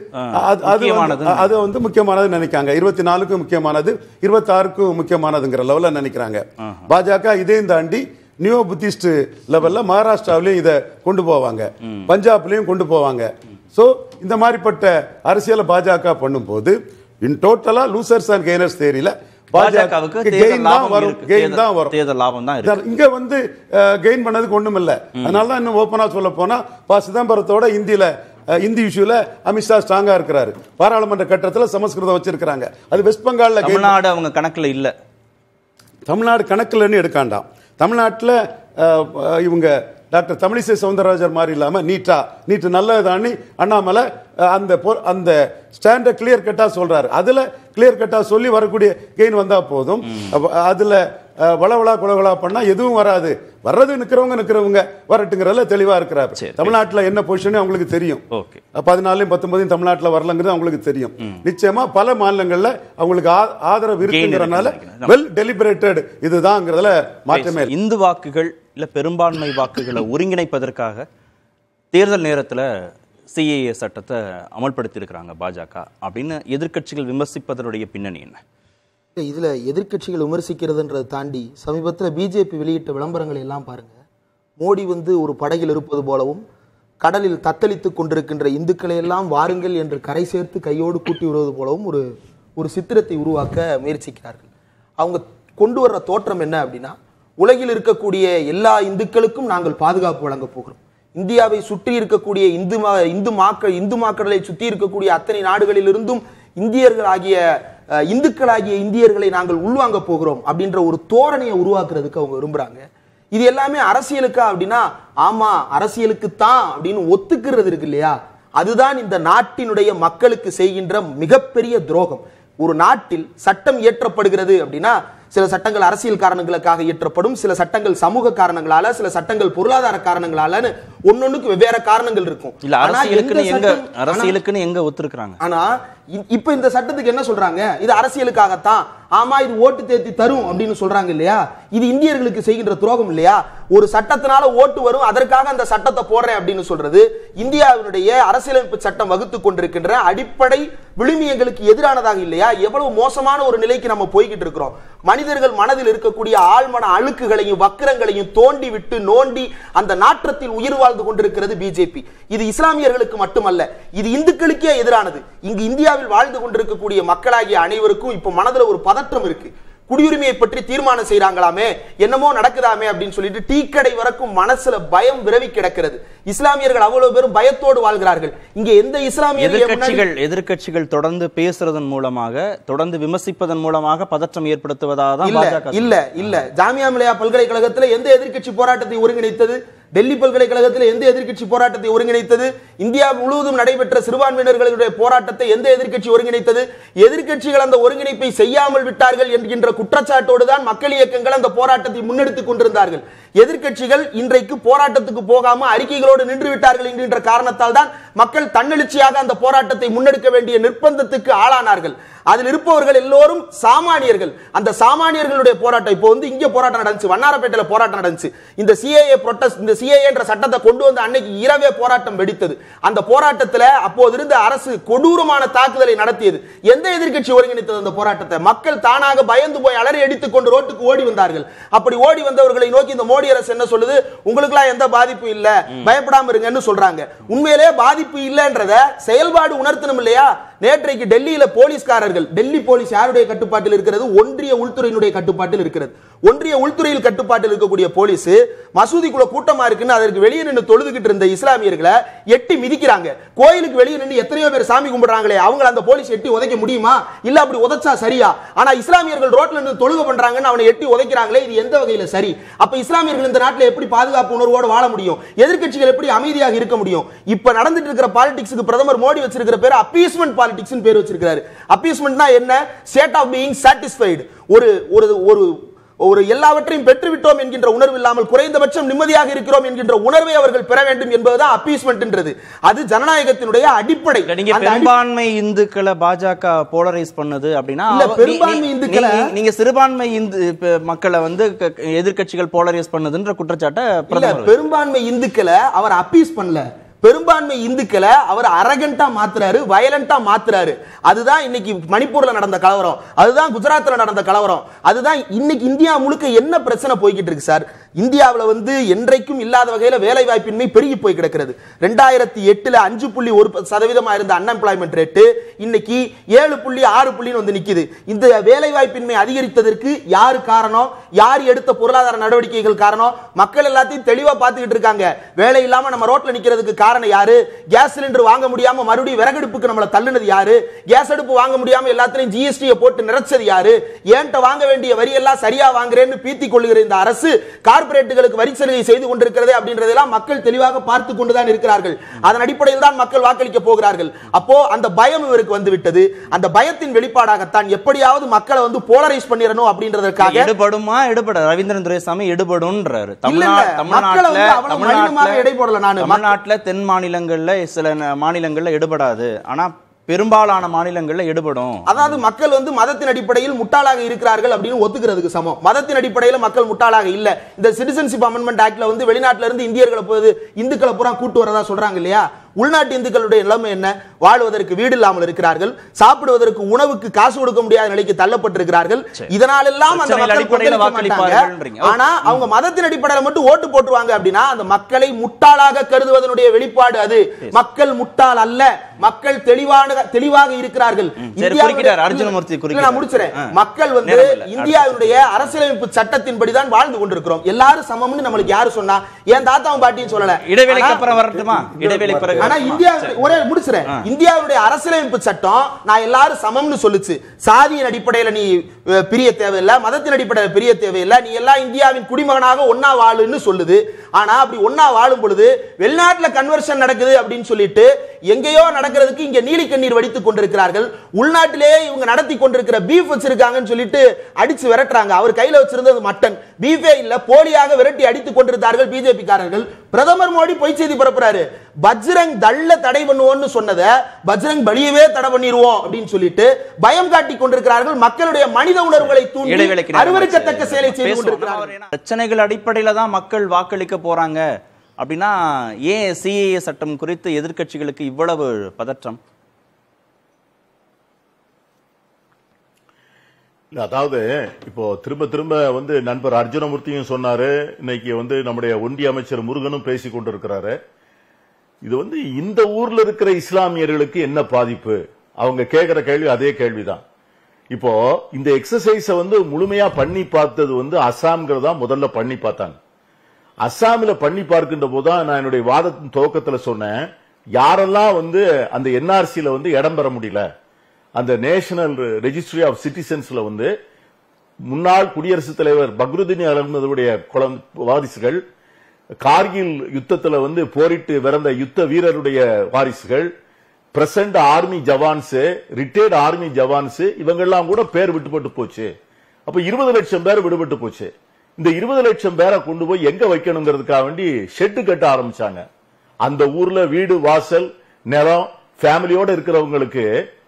அது முக்கியமானது நினைக்காங்க. 24க்கும் முக்கியமானது, 26க்கும் முக்கியமானதுங்கிற லெவல்ல நினைக்கிறாங்க. பாஜக இதையும் தாண்டி நியோ புத்திஸ்ட் லெவல்ல மகாராஷ்டிராவிலையும் இதை கொண்டு போவாங்க, பஞ்சாப்லயும் கொண்டு போவாங்க. சோ இந்த மாதிரிப்பட்ட அரசியலை பாஜக பண்ணும்போது இன் டோட்டலா லூசர்ஸ் அண்ட் கெய்னர்ஸ் தேரியில பாஜகவுக்கு கெயின் தான் வரும். தேர்தல் லாபம் தான் இருக்கு. இங்க கெயின் பண்ணதுக்கு ஒண்ணும் இல்ல. அதனால தான் இன்னும் ஓப்பனா சொல்ல போனா சிதம்பரத்தோட இந்தி இஷ்யூல அமித்ஷா ஸ்ட்ராங்கா இருக்கிறாரு. பாராளுமன்ற கட்டத்தில் சமஸ்கிருதம் வச்சிருக்காங்க. அது வெஸ்ட் பெங்கால்ல தமிழ்நாடு அவங்க கணக்குல இல்ல. தமிழ்நாடு கணக்குலன்னு எடுக்காண்டாம். தமிழ்நாட்டில் இவங்க டாக்டர் தமிழிசை சவுந்தரராஜர் மாதிரி இல்லாம நீட்டு நல்லதுதானி அண்ணாமலை அந்த ஸ்டாண்டை கிளியர் கட்டா சொல்றாரு. அதுல கிளியர் கட்டா சொல்லி வரக்கூடிய கெயின் வந்தா போதும். அதுல வளவளா குலவளா பண்ணா எதுவும் வராது. வர்றது நிக்கிறவங்க வரட்டுங்கிறதுல தெளிவா இருக்கிறார். தமிழ்நாட்டில் என்ன பொசிஷன் அவங்களுக்கு தெரியும். 14 19 தமிழ்நாட்டில் வரலங்கிறது அவங்களுக்கு தெரியும். நிச்சயமா பல மாநிலங்கள்ல அவங்களுக்கு ஆதரவு இருக்குங்கிறதுனால வெல் டெலிபரேட்டட் இதுதான்ங்கிறதுல மாற்றமே. இந்து வாக்குகள் இல்ல பெரும்பான்மை வாக்குகளை ஒருங்கிணைப்பதற்காக தேர்தல் நேரத்தில் சிஏஏ சட்டத்தை அமல்படுத்தி இருக்கிறாங்க பாஜக அப்படின்னு எதிர்க்கட்சிகள் விமர்சிப்பதனுடைய பின்னணி என்ன? இதுல எதிர்க்கட்சிகள் விமர்சிக்கிறதுன்றதை தாண்டி சமீபத்தில் பிஜேபி வெளியிட்ட விளம்பரங்களை எல்லாம் பாருங்க. மோடி ஒரு படகில் இருப்பது போலவும் கடலில் தத்தளித்துக் கொண்டிருக்கின்ற இந்துக்களை எல்லாம் வாருங்கள் என்று கரை சேர்த்து கையோடு கூட்டி வருவது போலவும் ஒரு சித்திரத்தை உருவாக்க முயற்சிக்கிறார்கள். அவங்க கொண்டு வர்ற தோற்றம் என்ன அப்படின்னா, உலகில் இருக்கக்கூடிய எல்லா இந்துக்களுக்கும் நாங்கள் பாதுகாப்பு வழங்க போகிறோம். இந்தியாவை சுற்றி இருக்கக்கூடிய இந்து மாக்களை சுற்றி இருக்கக்கூடிய அத்தனை நாடுகளிலிருந்தும் இந்துக்களாகிய இந்தியர்களை நாங்கள் உள்வாங்க போகிறோம் அப்படின்ற ஒரு தோரணையை உருவாக்குறதுக்கு அவங்க விரும்புறாங்க. இது எல்லாமே அரசியலுக்கா அப்படின்னா, ஆமா அரசியலுக்கு தான் அப்படின்னு ஒத்துக்கிறது இருக்கு இல்லையா, அதுதான் இந்த நாட்டினுடைய மக்களுக்கு செய்கின்ற மிகப்பெரிய துரோகம். ஒரு நாட்டில் சட்டம் இயற்றப்படுகிறது அப்படின்னா, சில சட்டங்கள் அரசியல் காரணங்களுக்காக இயற்றப்படும், சில சட்டங்கள் சமூக காரணங்களால, சில சட்டங்கள் பொருளாதார காரணங்களால, ஒன்னொன்னுக்கு வெவ்வேறு காரணங்கள் இருக்கும். அரசியலுக்குன்னு எங்க ஒத்துருக்காங்க. ஆனா இப்ப இந்த சட்டத்துக்கு என்ன சொல்றாங்க, இது அரசியலுக்காகத்தான், ஆமா இது ஓட்டு தேர்த்தி தரும் அப்படின்னு சொல்றாங்க இல்லையா. இது இந்தியர்களுக்கு செய்கின்ற துரோகம் இல்லையா. ஒரு சட்டத்தினால ஓட்டு வரும், அதற்காக அந்த சட்டத்தை போடுறேன் அப்படின்னு சொல்றது இந்தியாவினுடைய அரசியலமைப்பு சட்டம் வகுத்து கொண்டிருக்கின்ற அடிப்படை விழுமியங்களுக்கு எதிரானதாக இல்லையா. எவ்வளவு மோசமான ஒரு நிலைக்கு நம்ம போய்கிட்டு இருக்கிறோம். மனிதர்கள் மனதில் இருக்கக்கூடிய ஆழ்மன அழுக்குகளையும் வக்கிரங்களையும் தோண்டி விட்டு நோண்டி அந்த நாற்றத்தில் உயிர் வாழ்ந்து கொண்டிருக்கிறது பிஜேபி. இது இஸ்லாமியர்களுக்கு மட்டுமல்ல, இது இந்துக்களுக்கே எதிரானது. இங்கு இந்தியாவில் வாழ்ந்து கொண்டிருக்கக்கூடிய மக்களாகிய அனைவருக்கும் இப்ப மனதில் ஒரு பதற்றம் இருக்கு. குடியுரிமையை பற்றி தீர்மானம் செய்யறாங்களாமே, என்னமோ நடக்குதாமே அப்படின்னு சொல்லிட்டு டீக்கடை வரைக்கும் மனசுல பயம் விரவி கிடக்கிறது. இஸ்லாமியர்கள் அவ்வளவு பேரும் பயத்தோடு வாழ்கிறார்கள். இங்க எந்த எதிர்க்கட்சிகள் தொடர்ந்து பேசுறதன் மூலமாக, தொடர்ந்து விமர்சிப்பதன் மூலமாக பதற்றம் ஏற்படுத்துவதாக இல்ல. ஜாமியா மிலியா பல்கலைக்கழகத்தில் எந்த எதிர்க்கட்சி போராட்டத்தை ஒருங்கிணைத்தது? டெல்லி பல்கலைக்கழகத்தில் எந்த எதிர்க்கட்சி போராட்டத்தை ஒருங்கிணைத்தது? இந்தியா முழுவதும் நடைபெற்ற சிறுபான்மையினர்களுடைய போராட்டத்தை எந்த எதிர்க்கட்சி ஒருங்கிணைத்தது? எதிர்க்கட்சிகள் அந்த ஒருங்கிணைப்பை செய்யாமல் விட்டார்கள் என்கின்ற குற்றச்சாட்டோடு தான் மக்கள் இயக்கங்கள் அந்த போராட்டத்தை முன்னெடுத்துக் கொண்டிருந்தார்கள். எதிர்க்கட்சிகள் இன்றைக்கு போராட்டத்துக்கு போகாம அறிக்கைகளோடு நின்று விட்டார்கள் என்கின்ற காரணத்தால் தான் மக்கள் தன்னெழுச்சியாக அந்த போராட்டத்தை முன்னெடுக்க வேண்டிய நிர்பந்தத்துக்கு ஆளானார்கள். அதில் இருப்பவர்கள் எல்லோரும் சாமானியர்கள். அந்த சாமானியர்களுடைய போராட்டம் இப்போ வந்து இங்க போராட்டம் நடந்துச்சு, வண்ணாரப்பேட்டையில போராட்டம் நடந்துச்சு. இந்த சிஏஏ புரோட்டஸ்ட், இந்த சிஏஏ என்ற சட்டத்தை கொண்டு வந்து அன்னைக்கு இரவே போராட்டம் வெடித்தது. அந்த போராட்டத்தில் அப்போது இருந்த அரசு கொடூரமான தாக்குதலை நடத்தியது. எந்த எதிர்க்கட்சி ஒருங்கிணைத்தது அந்த போராட்டத்தை? மக்கள் தானாக பயந்து போய் அலறி அடித்துக் கொண்டு ரோட்டுக்கு ஓடி வந்தார்கள். அப்படி ஓடி வந்தவர்களை நோக்கி இந்த மோடி அரசு என்ன சொல்லுது? உங்களுக்குலாம் எந்த பாதிப்பும் இல்ல, பயப்படாம இருங்கன்னு சொல்றாங்க. உண்மையிலே பாதிப்பு இல்லைன்றத செயல்பாடு உணர்த்தணும் இல்லையா? நேற்றைக்கு டெல்லியில போலீஸ்காரர்கள், டெல்லி போலீஸ் யாருடைய கட்டுப்பாட்டில் இருக்கிறது? ஒன்றிய உள்துறையினுடைய கட்டுப்பாட்டில் இருக்கிறது. ஒன்றிய உள்துறையில் கட்டுப்பாட்டில் இருக்கக்கூடிய போலீஸ் மசூதிக்குள்ள கூட்டமா இருக்குன்னு அதற்கு வெளியே நின்று தொழுதுகிட்டு இருந்த இஸ்லாமியர்களை எட்டி மிதிக்கிறாங்க. கோயிலுக்கு வெளியே நின்று எத்தனையோ பேர் சாமி கும்பிடுறாங்களே, அவங்க அந்த போலீஸ் எட்டி உதைக்க முடியுமா? இல்ல அப்படி உதைச்சா சரியா? ஆனா இஸ்லாமியர்கள் ரோட்ல நின்று தொழுகை பண்றாங்கன்னு அவனை எட்டி உதைக்கிறாங்களே, இது எந்த வகையில சரி? அப்ப இஸ்லாமியர்கள் இந்த நாட்டில் எப்படி பாதுகாப்பு உணர்வோடு வாழ முடியும்? எதிர்க்கட்சிகள் எப்படி அமைதியாக இருக்க முடியும்? இப்ப நடந்துட்டு இருக்கிற பாலிடிக்ஸ்க்கு பிரதமர் மோடி வச்சிருக்கிற பேர் அப்பீஸ்மென்ட் பாலிடிக்ஸ் பேர் வச்சிருக்காரு. அப்பீஸ்மென்ட்னா என்ன? State of being satisfied. ஒரு எல்லாவற்றையும் பெற்றுவிட்டோம் என்கின்ற உணர்வு இல்லாமல் குறைந்தபட்சம் நிம்மதியாக இருக்கிறோம் என்கின்ற உணர்வை அவர்கள் பெற வேண்டும் என்பதுதான் அப்பீஸ்மென்ட்ன்றது. அது ஜனநாயகத்தினுடைய அடிப்படை. நீங்க பெரும்பான்மை இந்துக்களை பாஜக போலரைஸ் பண்ணது அப்படின்னா, பெரும்பான்மை இந்துக்களை நீங்க சிறுபான்மை மக்களை வந்து எதிர்க்கட்சிகள் போலரைஸ் பண்ணதுன்ற குற்றச்சாட்டை பெரும்பான்மை இந்துக்களை அவர் அப்பீஸ் பண்ணல. பெரும்பான்மை இந்துக்களை அவர் அரகண்டா மாத்துறாரு, வயலண்டா மாத்துறாரு. அதுதான் இன்னைக்கு மணிப்பூர்ல நடந்த கலவரம், அதுதான் குஜராத்ல நடந்த கலவரம், அதுதான் இன்னைக்கு இந்தியா முழுக்க என்ன பிரச்சனை போய்கிட்டு இருக்கு சார். இந்தியாவில் வந்து என்றைக்கும் இல்லாத வகையில வேலை வாய்ப்பின்மை பெருகி போய் கிடக்கிறது. 2008 5.1% இருந்த அன்எம்ப்ளாய்மெண்ட் ரேட்டு இன்னைக்கு 7.6 வந்து நிக்குது. இந்த வேலை வாய்ப்பின்மை அதிகரித்ததற்கு யாரு காரணம்? யார் எடுத்த பொருளாதார நடவடிக்கைகள் காரணம்? மக்கள் எல்லாத்தையும் தெளிவா பார்த்துக்கிட்டு இருக்காங்க. வேலை இல்லாம நம்ம ரோட்ல நிக்கிறதுக்கு காரணம் யாரு? கேஸ் சிலிண்டர் வாங்க முடியாம மறுபடியும் விறகடுப்புக்கு நம்மள தள்ளுனது யாரு? கேஸ் அடுப்பு வாங்க முடியாம எல்லாத்தையும் ஜிஎஸ்டி போட்டு நிறைச்சது யாரு? ஏன்ட்ட வாங்க வேண்டிய வரி எல்லாம் சரியா வாங்குறேன்னு பீத்தி கொள்ளுகிற இந்த அரசு கார்ப்பரேட்டுகளுக்கு வரி சலுகை செய்து கொண்டிருக்கிறதே அப்படின்றதெல்லாம் மக்கள் தெளிவாக பார்த்து கொண்டுதான் இருக்கிறார்கள். அதன் அடிப்படையில் தான் மக்கள் வாக்களிக்க போகிறார்கள். அப்போ அந்த பயம் இவருக்கு வந்து விட்டது. அந்த பயத்தின் வெளிப்பாடாகத்தான் எப்படியாவது மக்களை வந்து போலரைஸ் பண்ணிரணும் அப்படின்றதற்காக எடுபடுமா எடுபட ரவீந்திரன் துரைசாமி எடுபடுன்றாரு. தமிழ்நாட்டுல தென் மாநிலங்கள்ல சில மாநிலங்கள்ல எடுபடாது, ஆனா பெரும்பாலான மாநிலங்கள்ல எடுபடும். அதாவது மக்கள் வந்து மதத்தின் அடிப்படையில் முட்டாளாக இருக்கிறார்கள் அப்படின்னு ஒத்துக்கிறதுக்கு சமம். மதத்தின் அடிப்படையில் மக்கள் முட்டாளாக இல்ல. இந்த சிட்டிசன்ஷிப் அமெண்ட்மெண்ட் ஆக்ட்ல வந்து வெளிநாட்டுல இருந்து இந்தியர்களை போது இந்துக்களை பூரா கூட்டு வரதா சொல்றாங்க இல்லையா? உள்நாட்டு இந்துக்களுடைய நிலைமை என்ன? வாழ்வதற்கு வீடு இல்லாமல் இருக்கிறார்கள், சாப்பிடுவதற்கு உணவுக்கு காசு கொடுக்க முடியாத நிலைக்கு தள்ளப்பட்டிருக்கிறார்கள். இதனால் எல்லாம் அந்த மக்கள், ஆனா அவங்க மதத்தின் அடிப்படையில் மட்டும் ஓட்டு போட்டுருவாங்க அப்படின்னா அந்த மக்களை முட்டாளாக கருதுவதனுடைய வெளிப்பாடு அது. மக்கள் முட்டாள் அல்ல, மக்கள் தெளிவாக இருக்கிறார்கள். நான் முடிச்சிறேன். மக்கள் வந்து இந்தியாவுடைய அரசியலமைப்பு சட்டத்தின்படிதான் வாழ்ந்து கொண்டிருக்கிறோம். எல்லாரும் சமம்னு நம்மளுக்கு யாரு சொன்னா? என் தாத்தாவும் பாட்டியும் சொல்லல. இடைவேளைக்கு அப்புறம் வரட்டுமா? இடைவேளைக்கு ஆனா இந்தியா ஒரே முடிச்சிறேன். இந்தியாவுடைய அரசியலமைப்பு சட்டம் நான் எல்லாரும் சமம்னு சொல்லுச்சு. சாதியின் அடிப்படையில நீ பிரிய தேவையில்லை, மதத்தின் அடிப்படையில் பிரிய தேவையில்லை, நீ எல்லாம் இந்தியாவின் குடிமகனாக ஒன்னா வாழுன்னு சொல்லுது. ஆனா அப்படி ஒன்னா வாழும் பொழுது வெளிநாட்டுல கன்வர்ஷன் நடக்குது அப்படின்னு சொல்லிட்டு எங்கேயோ நடக்கிறதுக்கு இங்க நீலி கண்ணீர் வடித்துக் கொண்டிருக்கிறார்கள். உள்நாட்டிலே இவங்க நடத்தி கொண்டிருக்கிற பீஃப் வச்சிருக்காங்கன்னு சொல்லிட்டு அடிச்சு விரட்டுறாங்க. அவர் கையில வச்சிருந்தது மட்டன், பீஃபே இல்ல, போலியாக விரட்டி அடித்துக் கொண்டிருந்தார்கள் பிஜேபி காரர்கள். பிரதமர் மோடி பொய் செய்தி பரப்புறாரு. பஜ்ரங் தள்ள தடை பண்ணுவோம்னு சொன்னதை பஜ்ரங் பலியவே தடை பண்ணிடுவோம் அப்படின்னு சொல்லிட்டு பயம் காட்டி கொண்டிருக்கிறார்கள். மக்களுடைய மனித உணர்வுகளை தூண்டி அருவருக்கத்தக்க செயலை செய்து கொண்டிருக்கிறார்கள். பிரச்சனைகள் அடிப்படையில தான் மக்கள் வாக்களிக்க போறாங்க அப்படின்னா ஏன் சிஏஏ சட்டம் குறித்து எதிர்க்கட்சிகளுக்கு இவ்வளவு பதற்றம்? அதாவது இப்போ திரும்ப வந்து நண்பர் அர்ஜுனமூர்த்தியும் சொன்னாரு, இன்னைக்கு வந்து நம்முடைய ஒன்றிய அமைச்சர் முருகனும் பேசிக் கொண்டிருக்கிறாரு. இது வந்து இந்த ஊர்ல இருக்கிற இஸ்லாமியர்களுக்கு என்ன பாதிப்பு? அவங்க கேட்கிற கேள்வி அதே கேள்விதான். இப்போ இந்த எக்ஸசைஸ வந்து முழுமையா பண்ணி பார்த்தது வந்து அசாம்ங்கிறதா முதல்ல பண்ணி பார்த்தாங்க. அசாமில பண்ணி பார்க்கின்ற போதுதான் நான் என்னுடைய வாதத்தின் துவக்கத்துல சொன்னேன், யாரெல்லாம் வந்து அந்த என்ஆர்சில வந்து இடம் பெற முடியல, அந்த நேஷனல் ரெஜிஸ்ட்ரி ஆஃப் சிட்டிசன்ஸ்ல வந்து முன்னாள் குடியரசுத் தலைவர் பக்ருதீன் அகமதுடைய வாரிசுகள், கார்கில் யுத்தத்துல வந்து போரிட்டு விறந்த யுத்த வீரருடைய வாரிசுகள், present army jawans, retired army jawans, இவங்கெல்லாம் கூட பேர் விட்டுப்பட்டு போச்சு. அப்ப 20 லட்சம் பேர் விடுபட்டு போச்சு. இந்த 20 லட்சம் பேரை கொண்டு போய் எங்க வைக்கணுங்கிறதுக்காக வேண்டி ஷெட்டு கட்ட ஆரம்பிச்சாங்க. அந்த ஊர்ல வீடு வாசல் நிலம் ஃபேமிலியோட இருக்கிறவங்களுக்கு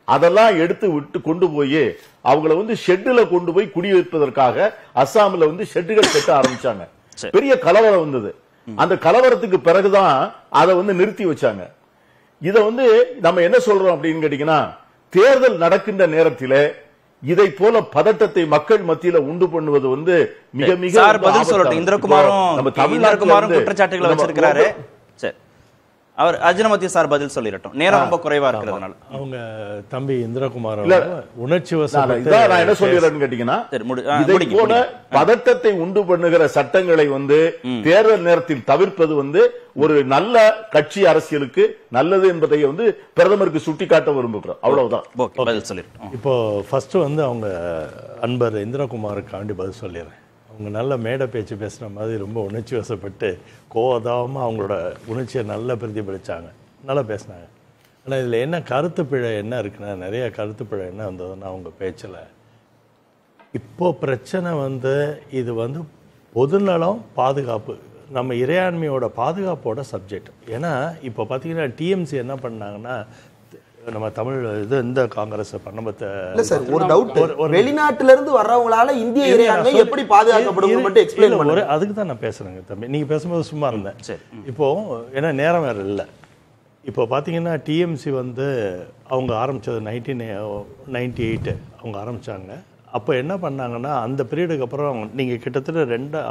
அதெல்லாம் எடுத்து விட்டு கொண்டு போய் அவங்கள வந்து ஷெட்ல கொண்டு போய் குடியிருப்பதற்காக அஸ்ஸாம்ல வந்து ஷெட்டுகள் கட்ட ஆரம்பிச்சாங்க. பெரிய கலவரம் வந்தது. அந்த கலவரத்துக்கு பிறகுதான் அதை வந்து நிறுத்தி வச்சாங்க. இத வந்து நம்ம என்ன சொல்றோம் அப்படின்னு கேட்டீங்கன்னா, தேர்தல் நடக்கின்ற நேரத்திலே இதை போல பதட்டத்தை மக்கள் மத்தியில உண்டு பண்ணுவது வந்து மிக மிக பதில் சொல்லட்டும். இந்திரகுமாரும் குற்றச்சாட்டுகளை வச்சிருக்கிறாரு. சரி, அவர் அஜினமத்தி சார் பதில் சொல்லிடட்டும். நேரம் ரொம்ப குறைவா இருக்கிறதுனால. அவங்க தம்பி இந்திரகுமார் உணர்ச்சி நான் என்ன சொல்லிடுறேன்னு கேட்டீங்கன்னா, இதை போல பதட்டத்தை உண்டு பண்ணுகிற சட்டங்களை வந்து தேர்தல் நேரத்தில் தவிர்ப்பது வந்து ஒரு நல்ல கட்சி அரசியலுக்கு நல்லது என்பதை வந்து பிரதமருக்கு சுட்டிக்காட்ட விரும்புகிறோம். அவ்வளவுதான். பதில் சொல்லிடுறோம். இப்போ ஃபர்ஸ்ட் வந்து அவங்க அன்பர் இந்திரகுமாருக்காண்டி பதில் சொல்லிடுறேன். அவங்க நல்ல மேடை பேச்சு பேசுகிற மாதிரி ரொம்ப உணர்ச்சி வசப்பட்டு கோவதாமல் அவங்களோட உணர்ச்சியை நல்லா பிரதிபலித்தாங்க, நல்லா பேசினாங்க. ஆனால் இதில் என்ன கருத்து பிழை என்ன இருக்குன்னா, நிறைய கருத்து பிழை என்ன வந்ததுன்னா அவங்க பேச்சில் இப்போ பிரச்சனை வந்து இது வந்து பொதுநலம் பாதுகாப்பு, நம்ம இறையாண்மையோட பாதுகாப்போட சப்ஜெக்ட். ஏன்னா இப்போ பார்த்தீங்கன்னா டிஎம்சி என்ன பண்ணாங்கன்னா, நம்ம தமிழ் இது இந்த காங்கிரஸ் ஒரு டவுட், வெளிநாட்டுல இருந்து வர்றவங்களால இந்திய இறையாண்மை எப்படி பாதுகாக்கப்படும் மட்டும் எக்ஸ்பிளைன் பண்ணுங்க. அதுக்கு தான் நான் பேசுறேங்க தம்பி. நீங்க பேசும்போது சும்மா இருந்தேன். இப்போ ஏன்னா நேரம் வேற இல்லை. இப்போ பார்த்தீங்கன்னா டிஎம்சி வந்து அவங்க ஆரம்பிச்சது 1998 அவங்க ஆரம்பிச்சாங்க. அப்போ என்ன பண்ணாங்கன்னா, அந்த பீரியடுக்கு அப்புறம் நீங்கள் கிட்டத்தட்ட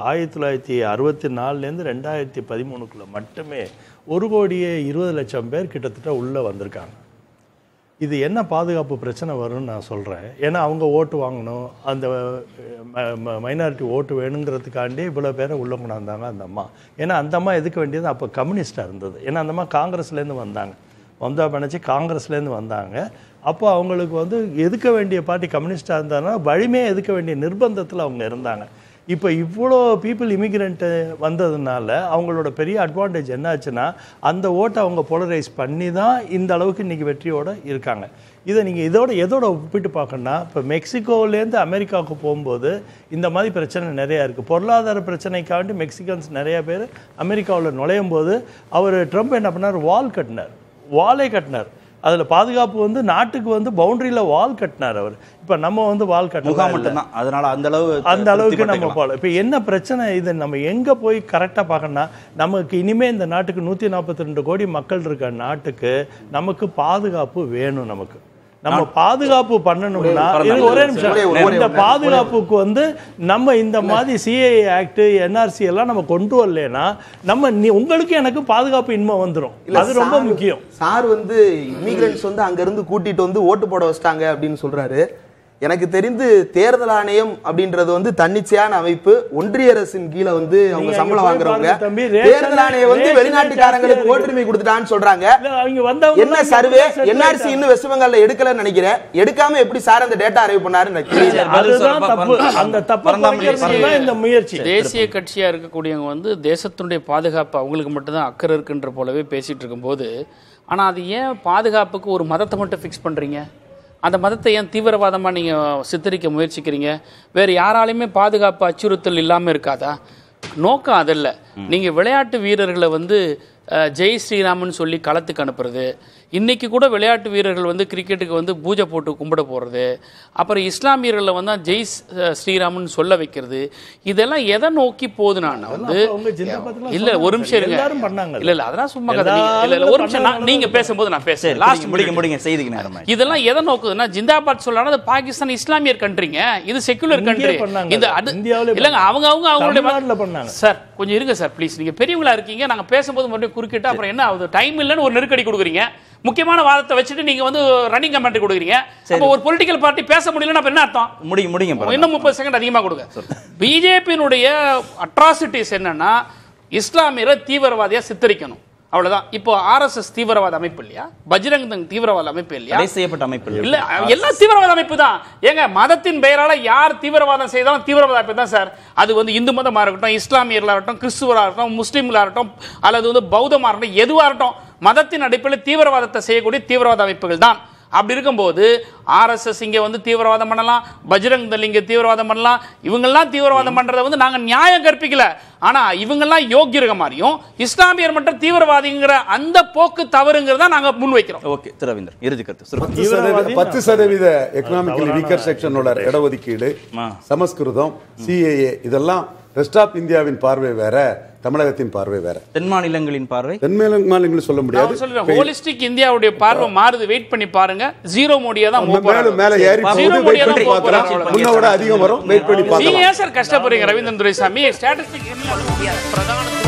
1964 2013 மட்டுமே 1,20,00,000 பேர் கிட்டத்தட்ட உள்ளே வந்திருக்காங்க. இது என்ன பாதுகாப்பு பிரச்சனை வரும்னு நான் சொல்கிறேன். ஏன்னா அவங்க ஓட்டு வாங்கணும், அந்த மைனாரிட்டி ஓட்டு வேணுங்கிறதுக்காண்டி இவ்வளோ பேரை உள்ளே கொண்டாந்தாங்க அந்த அம்மா. ஏன்னா அந்த அம்மா எதுக்க வேண்டியது அப்போ கம்யூனிஸ்டாக இருந்தது. ஏன்னா அந்த அம்மா காங்கிரஸ்லேருந்து வந்தாங்க, மம்தா பானர்ஜி காங்கிரஸ்லேருந்து வந்தாங்க. அப்போ அவங்களுக்கு வந்து எதுக்க வேண்டிய பார்ட்டி கம்யூனிஸ்டாக இருந்தாங்கன்னா வலிமையாக எதுக்க வேண்டிய நிர்பந்தத்தில் அவங்க இருந்தாங்க. இப்போ இவ்வளோ பீப்புள் இமிக்ரெண்ட்டு வந்ததுனால அவங்களோட பெரிய அட்வான்டேஜ் என்னாச்சுன்னா, அந்த ஓட்டை அவங்க போலரைஸ் பண்ணி தான் இந்த அளவுக்கு இன்றைக்கி வெற்றியோடு இருக்காங்க. இதை நீங்கள் எதோட ஒப்பிட்டு பார்க்கணுன்னா, இப்போ மெக்சிகோலேருந்து அமெரிக்காவுக்கு போகும்போது இந்த மாதிரி பிரச்சனை நிறையா இருக்குது. பொருளாதார பிரச்சனைக்காண்டி மெக்சிகன்ஸ் நிறையா பேர் அமெரிக்காவில் நுழையும் போது அவர் ட்ரம்ப் என்ன பண்ணார், வாலே கட்டினார். அதில் பாதுகாப்பு வந்து நாட்டுக்கு வந்து பவுண்டரியில் வால் கட்டினார் அவர். இப்போ நம்ம வந்து வால் கட்டணும், அதனால அந்த அளவுக்கு நம்ம போகல. இப்போ என்ன பிரச்சனை, இதை நம்ம எங்கே போய் கரெக்டாக பார்க்கணும்னா, நமக்கு இனிமேல் இந்த நாட்டுக்கு 142 கோடி மக்கள் இருக்க நாட்டுக்கு நமக்கு பாதுகாப்பு வேணும். நம்ம பாதுகாப்பு பண்ணணும்னா ஒரே நிமிஷம், இந்த பாதுகாப்புக்கு வந்து நம்ம இந்த மாதிரி சிஏஏ ஆக்ட் என்ஆர்சி எல்லாம் நம்ம கொண்டு வரலனா நம்ம உங்களுக்கு எனக்கு பாதுகாப்பு இன்மை வந்துடும். அது ரொம்ப முக்கியம். சார் வந்து இமிகிரன்ட்ஸ் வந்து அங்க இருந்து கூட்டிட்டு வந்து ஓட்டு போட வச்சிட்டாங்க அப்படின்னு சொல்றாரு. எனக்கு தெரிந்து தேர்தல் ஆணையம் அப்படின்றது வந்து தன்னிச்சையான அமைப்பு. ஒன்றிய அரசின் கீழே வந்து அவங்க சம்பளம் வாங்குறவங்க. தேர்தல் ஆணையம் வந்து வெளிநாட்டுக்காரங்களுக்கு ஓட்டுரிமை கொடுத்துட்டான்னு சொல்றாங்க. என்ன சர்வே என்ஆர்சி இன்னும் வெஸ்ட் பெங்கால்ல எடுக்கலன்னு நினைக்கிறேன். எடுக்காம எப்படி சார் அந்த டேட்டா அரைவ் பண்ணாருன்னு இந்த முயற்சி. தேசிய கட்சியா இருக்கக்கூடியவங்க வந்து தேசத்தினுடைய பாதுகாப்பு அவங்களுக்கு மட்டும்தான் அக்கறை இருக்குன்ற போலவே பேசிட்டு இருக்கும்போது, ஆனா அது ஏன் பாதுகாப்புக்கு ஒரு மதத்தை மட்டும் ஃபிக்ஸ் பண்றீங்க? அந்த மதத்தை ஏன் தீவிரவாதமாக நீங்கள் சித்தரிக்க முயற்சிக்கிறீங்க? வேறு யாராலையுமே பாதுகாப்பு அச்சுறுத்தல் இல்லாமல் இருக்காதா? நோக்கம் அதில்லை. நீங்கள் விளையாட்டு வீரர்களை வந்து ஜெய் ஸ்ரீராமன் சொல்லி களத்துக்கு அனுப்புறது, இன்றைக்கி கூட விளையாட்டு வீரர்கள் வந்து கிரிக்கெட்டுக்கு வந்து பூஜை போட்டு கும்பிட போகிறது, அப்புறம் இஸ்லாமியர்களை வந்து ஜெய் ஸ்ரீராமன் சொல்ல வைக்கிறது, இதெல்லாம் எதை நோக்கி போகுது? நான் வந்து இல்லை ஒரு நிமிஷம் இருங்க, இல்லை அதெல்லாம் சும்மா கதை. இல்லை ஒரு நிமிஷம், நீங்கள் பேசும்போது நான் பேசுறேன். லாஸ்ட் முடிங்க செய்திக்கு நேரம். இதெல்லாம் எதை நோக்குதுன்னா, ஜிந்தாபாத் சொல்லலாம், அது பாகிஸ்தான் இஸ்லாமியர் கண்ட்ரிங்க, இது செக்குலர் கண்ட்ரி. இந்த இல்லைங்க, அவங்களுடைய சார் கொஞ்சம் இருங்க சார் ப்ளீஸ். நீங்கள் பெரியவங்களா இருக்கீங்க, நாங்கள் பேசும்போது மறுபடியும் குறுக்கிட்டு அப்புறம் என்ன ஆகுது, டைம் இல்லைன்னு ஒரு நெருக்கடி கொடுக்குறீங்க. முக்கியமான வாதத்தை வச்சுட்டு நீங்க வந்து ரன்னிங் கமெண்ட் கொடுக்குறீங்க. அப்ப ஒரு பொலிட்டிக்கல் பார்ட்டி பேச முடியலன்னா என்ன அர்த்தம்? முடிங்க இன்னும் 30 செகண்ட் அதிகமா கொடுங்க. பிஜேபியினுடைய அட்ராசிட்டிஸ் என்னன்னா, இஸ்லாமியரை தீவிரவாதியா சித்தரிக்கணும், அவ்வளவுதான். இப்போ ஆர்எஸ்எஸ் தீவிரவாத அமைப்பு இல்லையா, பஜ்ரங் தங் தீவிரவாத அமைப்பு இல்லையா, செய்யப்பட்ட அமைப்பு இல்ல, எல்லாம் தீவிரவாத அமைப்பு தான். ஏங்க மதத்தின் பெயரால யார் தீவிரவாதம் செய்தாலும் தீவிரவாத அமைப்பு தான் சார். அது வந்து இந்து மதமா இருக்கட்டும், இஸ்லாமியர்களா இருக்கட்டும், கிறிஸ்துவரா இருக்கட்டும், முஸ்லீம்களா இருக்கட்டும், அல்லது வந்து பௌத்தமா இருக்கட்டும், எதுவா இருக்கட்டும், மதத்தின் அடிப்படையில் தீவிரவாதத்தை செய்யக்கூடிய தீவிரவாத அமைப்புகள் தான். அப்படி இருக்கும்போது ஆர்எஸ்எஸ் இங்க வந்து தீவிரவாதம் பண்ணலாம், பஜ்ரங் தள் இங்க தீவிரவாதம் பண்ணலாம், இவங்கெல்லாம் தீவிரவாதம் பண்றதை வந்து நாங்க நியாயம் கற்பிக்கல. ஆனா இவங்கெல்லாம் யோக்கியர்கள் மாதிரியும் இஸ்லாமியர் மற்றும் தீவிரவாதிங்கிற அந்த போக்கு தவறுங்கிறத நாங்க முன்வைக்கிறோம். ஓகே ரவீந்திரன், இறுதி கருத்து. 10% எக்கனாமிக்கலி வீக்கர் செக்ஷனோட இடஒதுக்கீடு, சமஸ்கிருதம், சிஏஏ இதெல்லாம் ரெஸ்ட் ஆஃப் இந்தியாவின் பார்வை வேற, தமிழகத்தின் பார்வை வேற. தென் மாநிலங்களின் பார்வை, தென் மாநிலங்கள் சொல்ல முடியாது. ஹோலிஸ்டிக் இந்தியாவுடைய பார்வை மாறுது. வெயிட் பண்ணி பாருங்க. ஜீரோ மோடியா தான் மேல ஏறி முன்னோட அதிகம் வரும். வெயிட் பண்ணி பாருங்க. நீங்க ஏன் சார் கஷ்டப்படுறீங்க ரவீந்திரன் துரைசாமி? ஸ்டாட்டிஸ்டிக்ஸ் பிரதான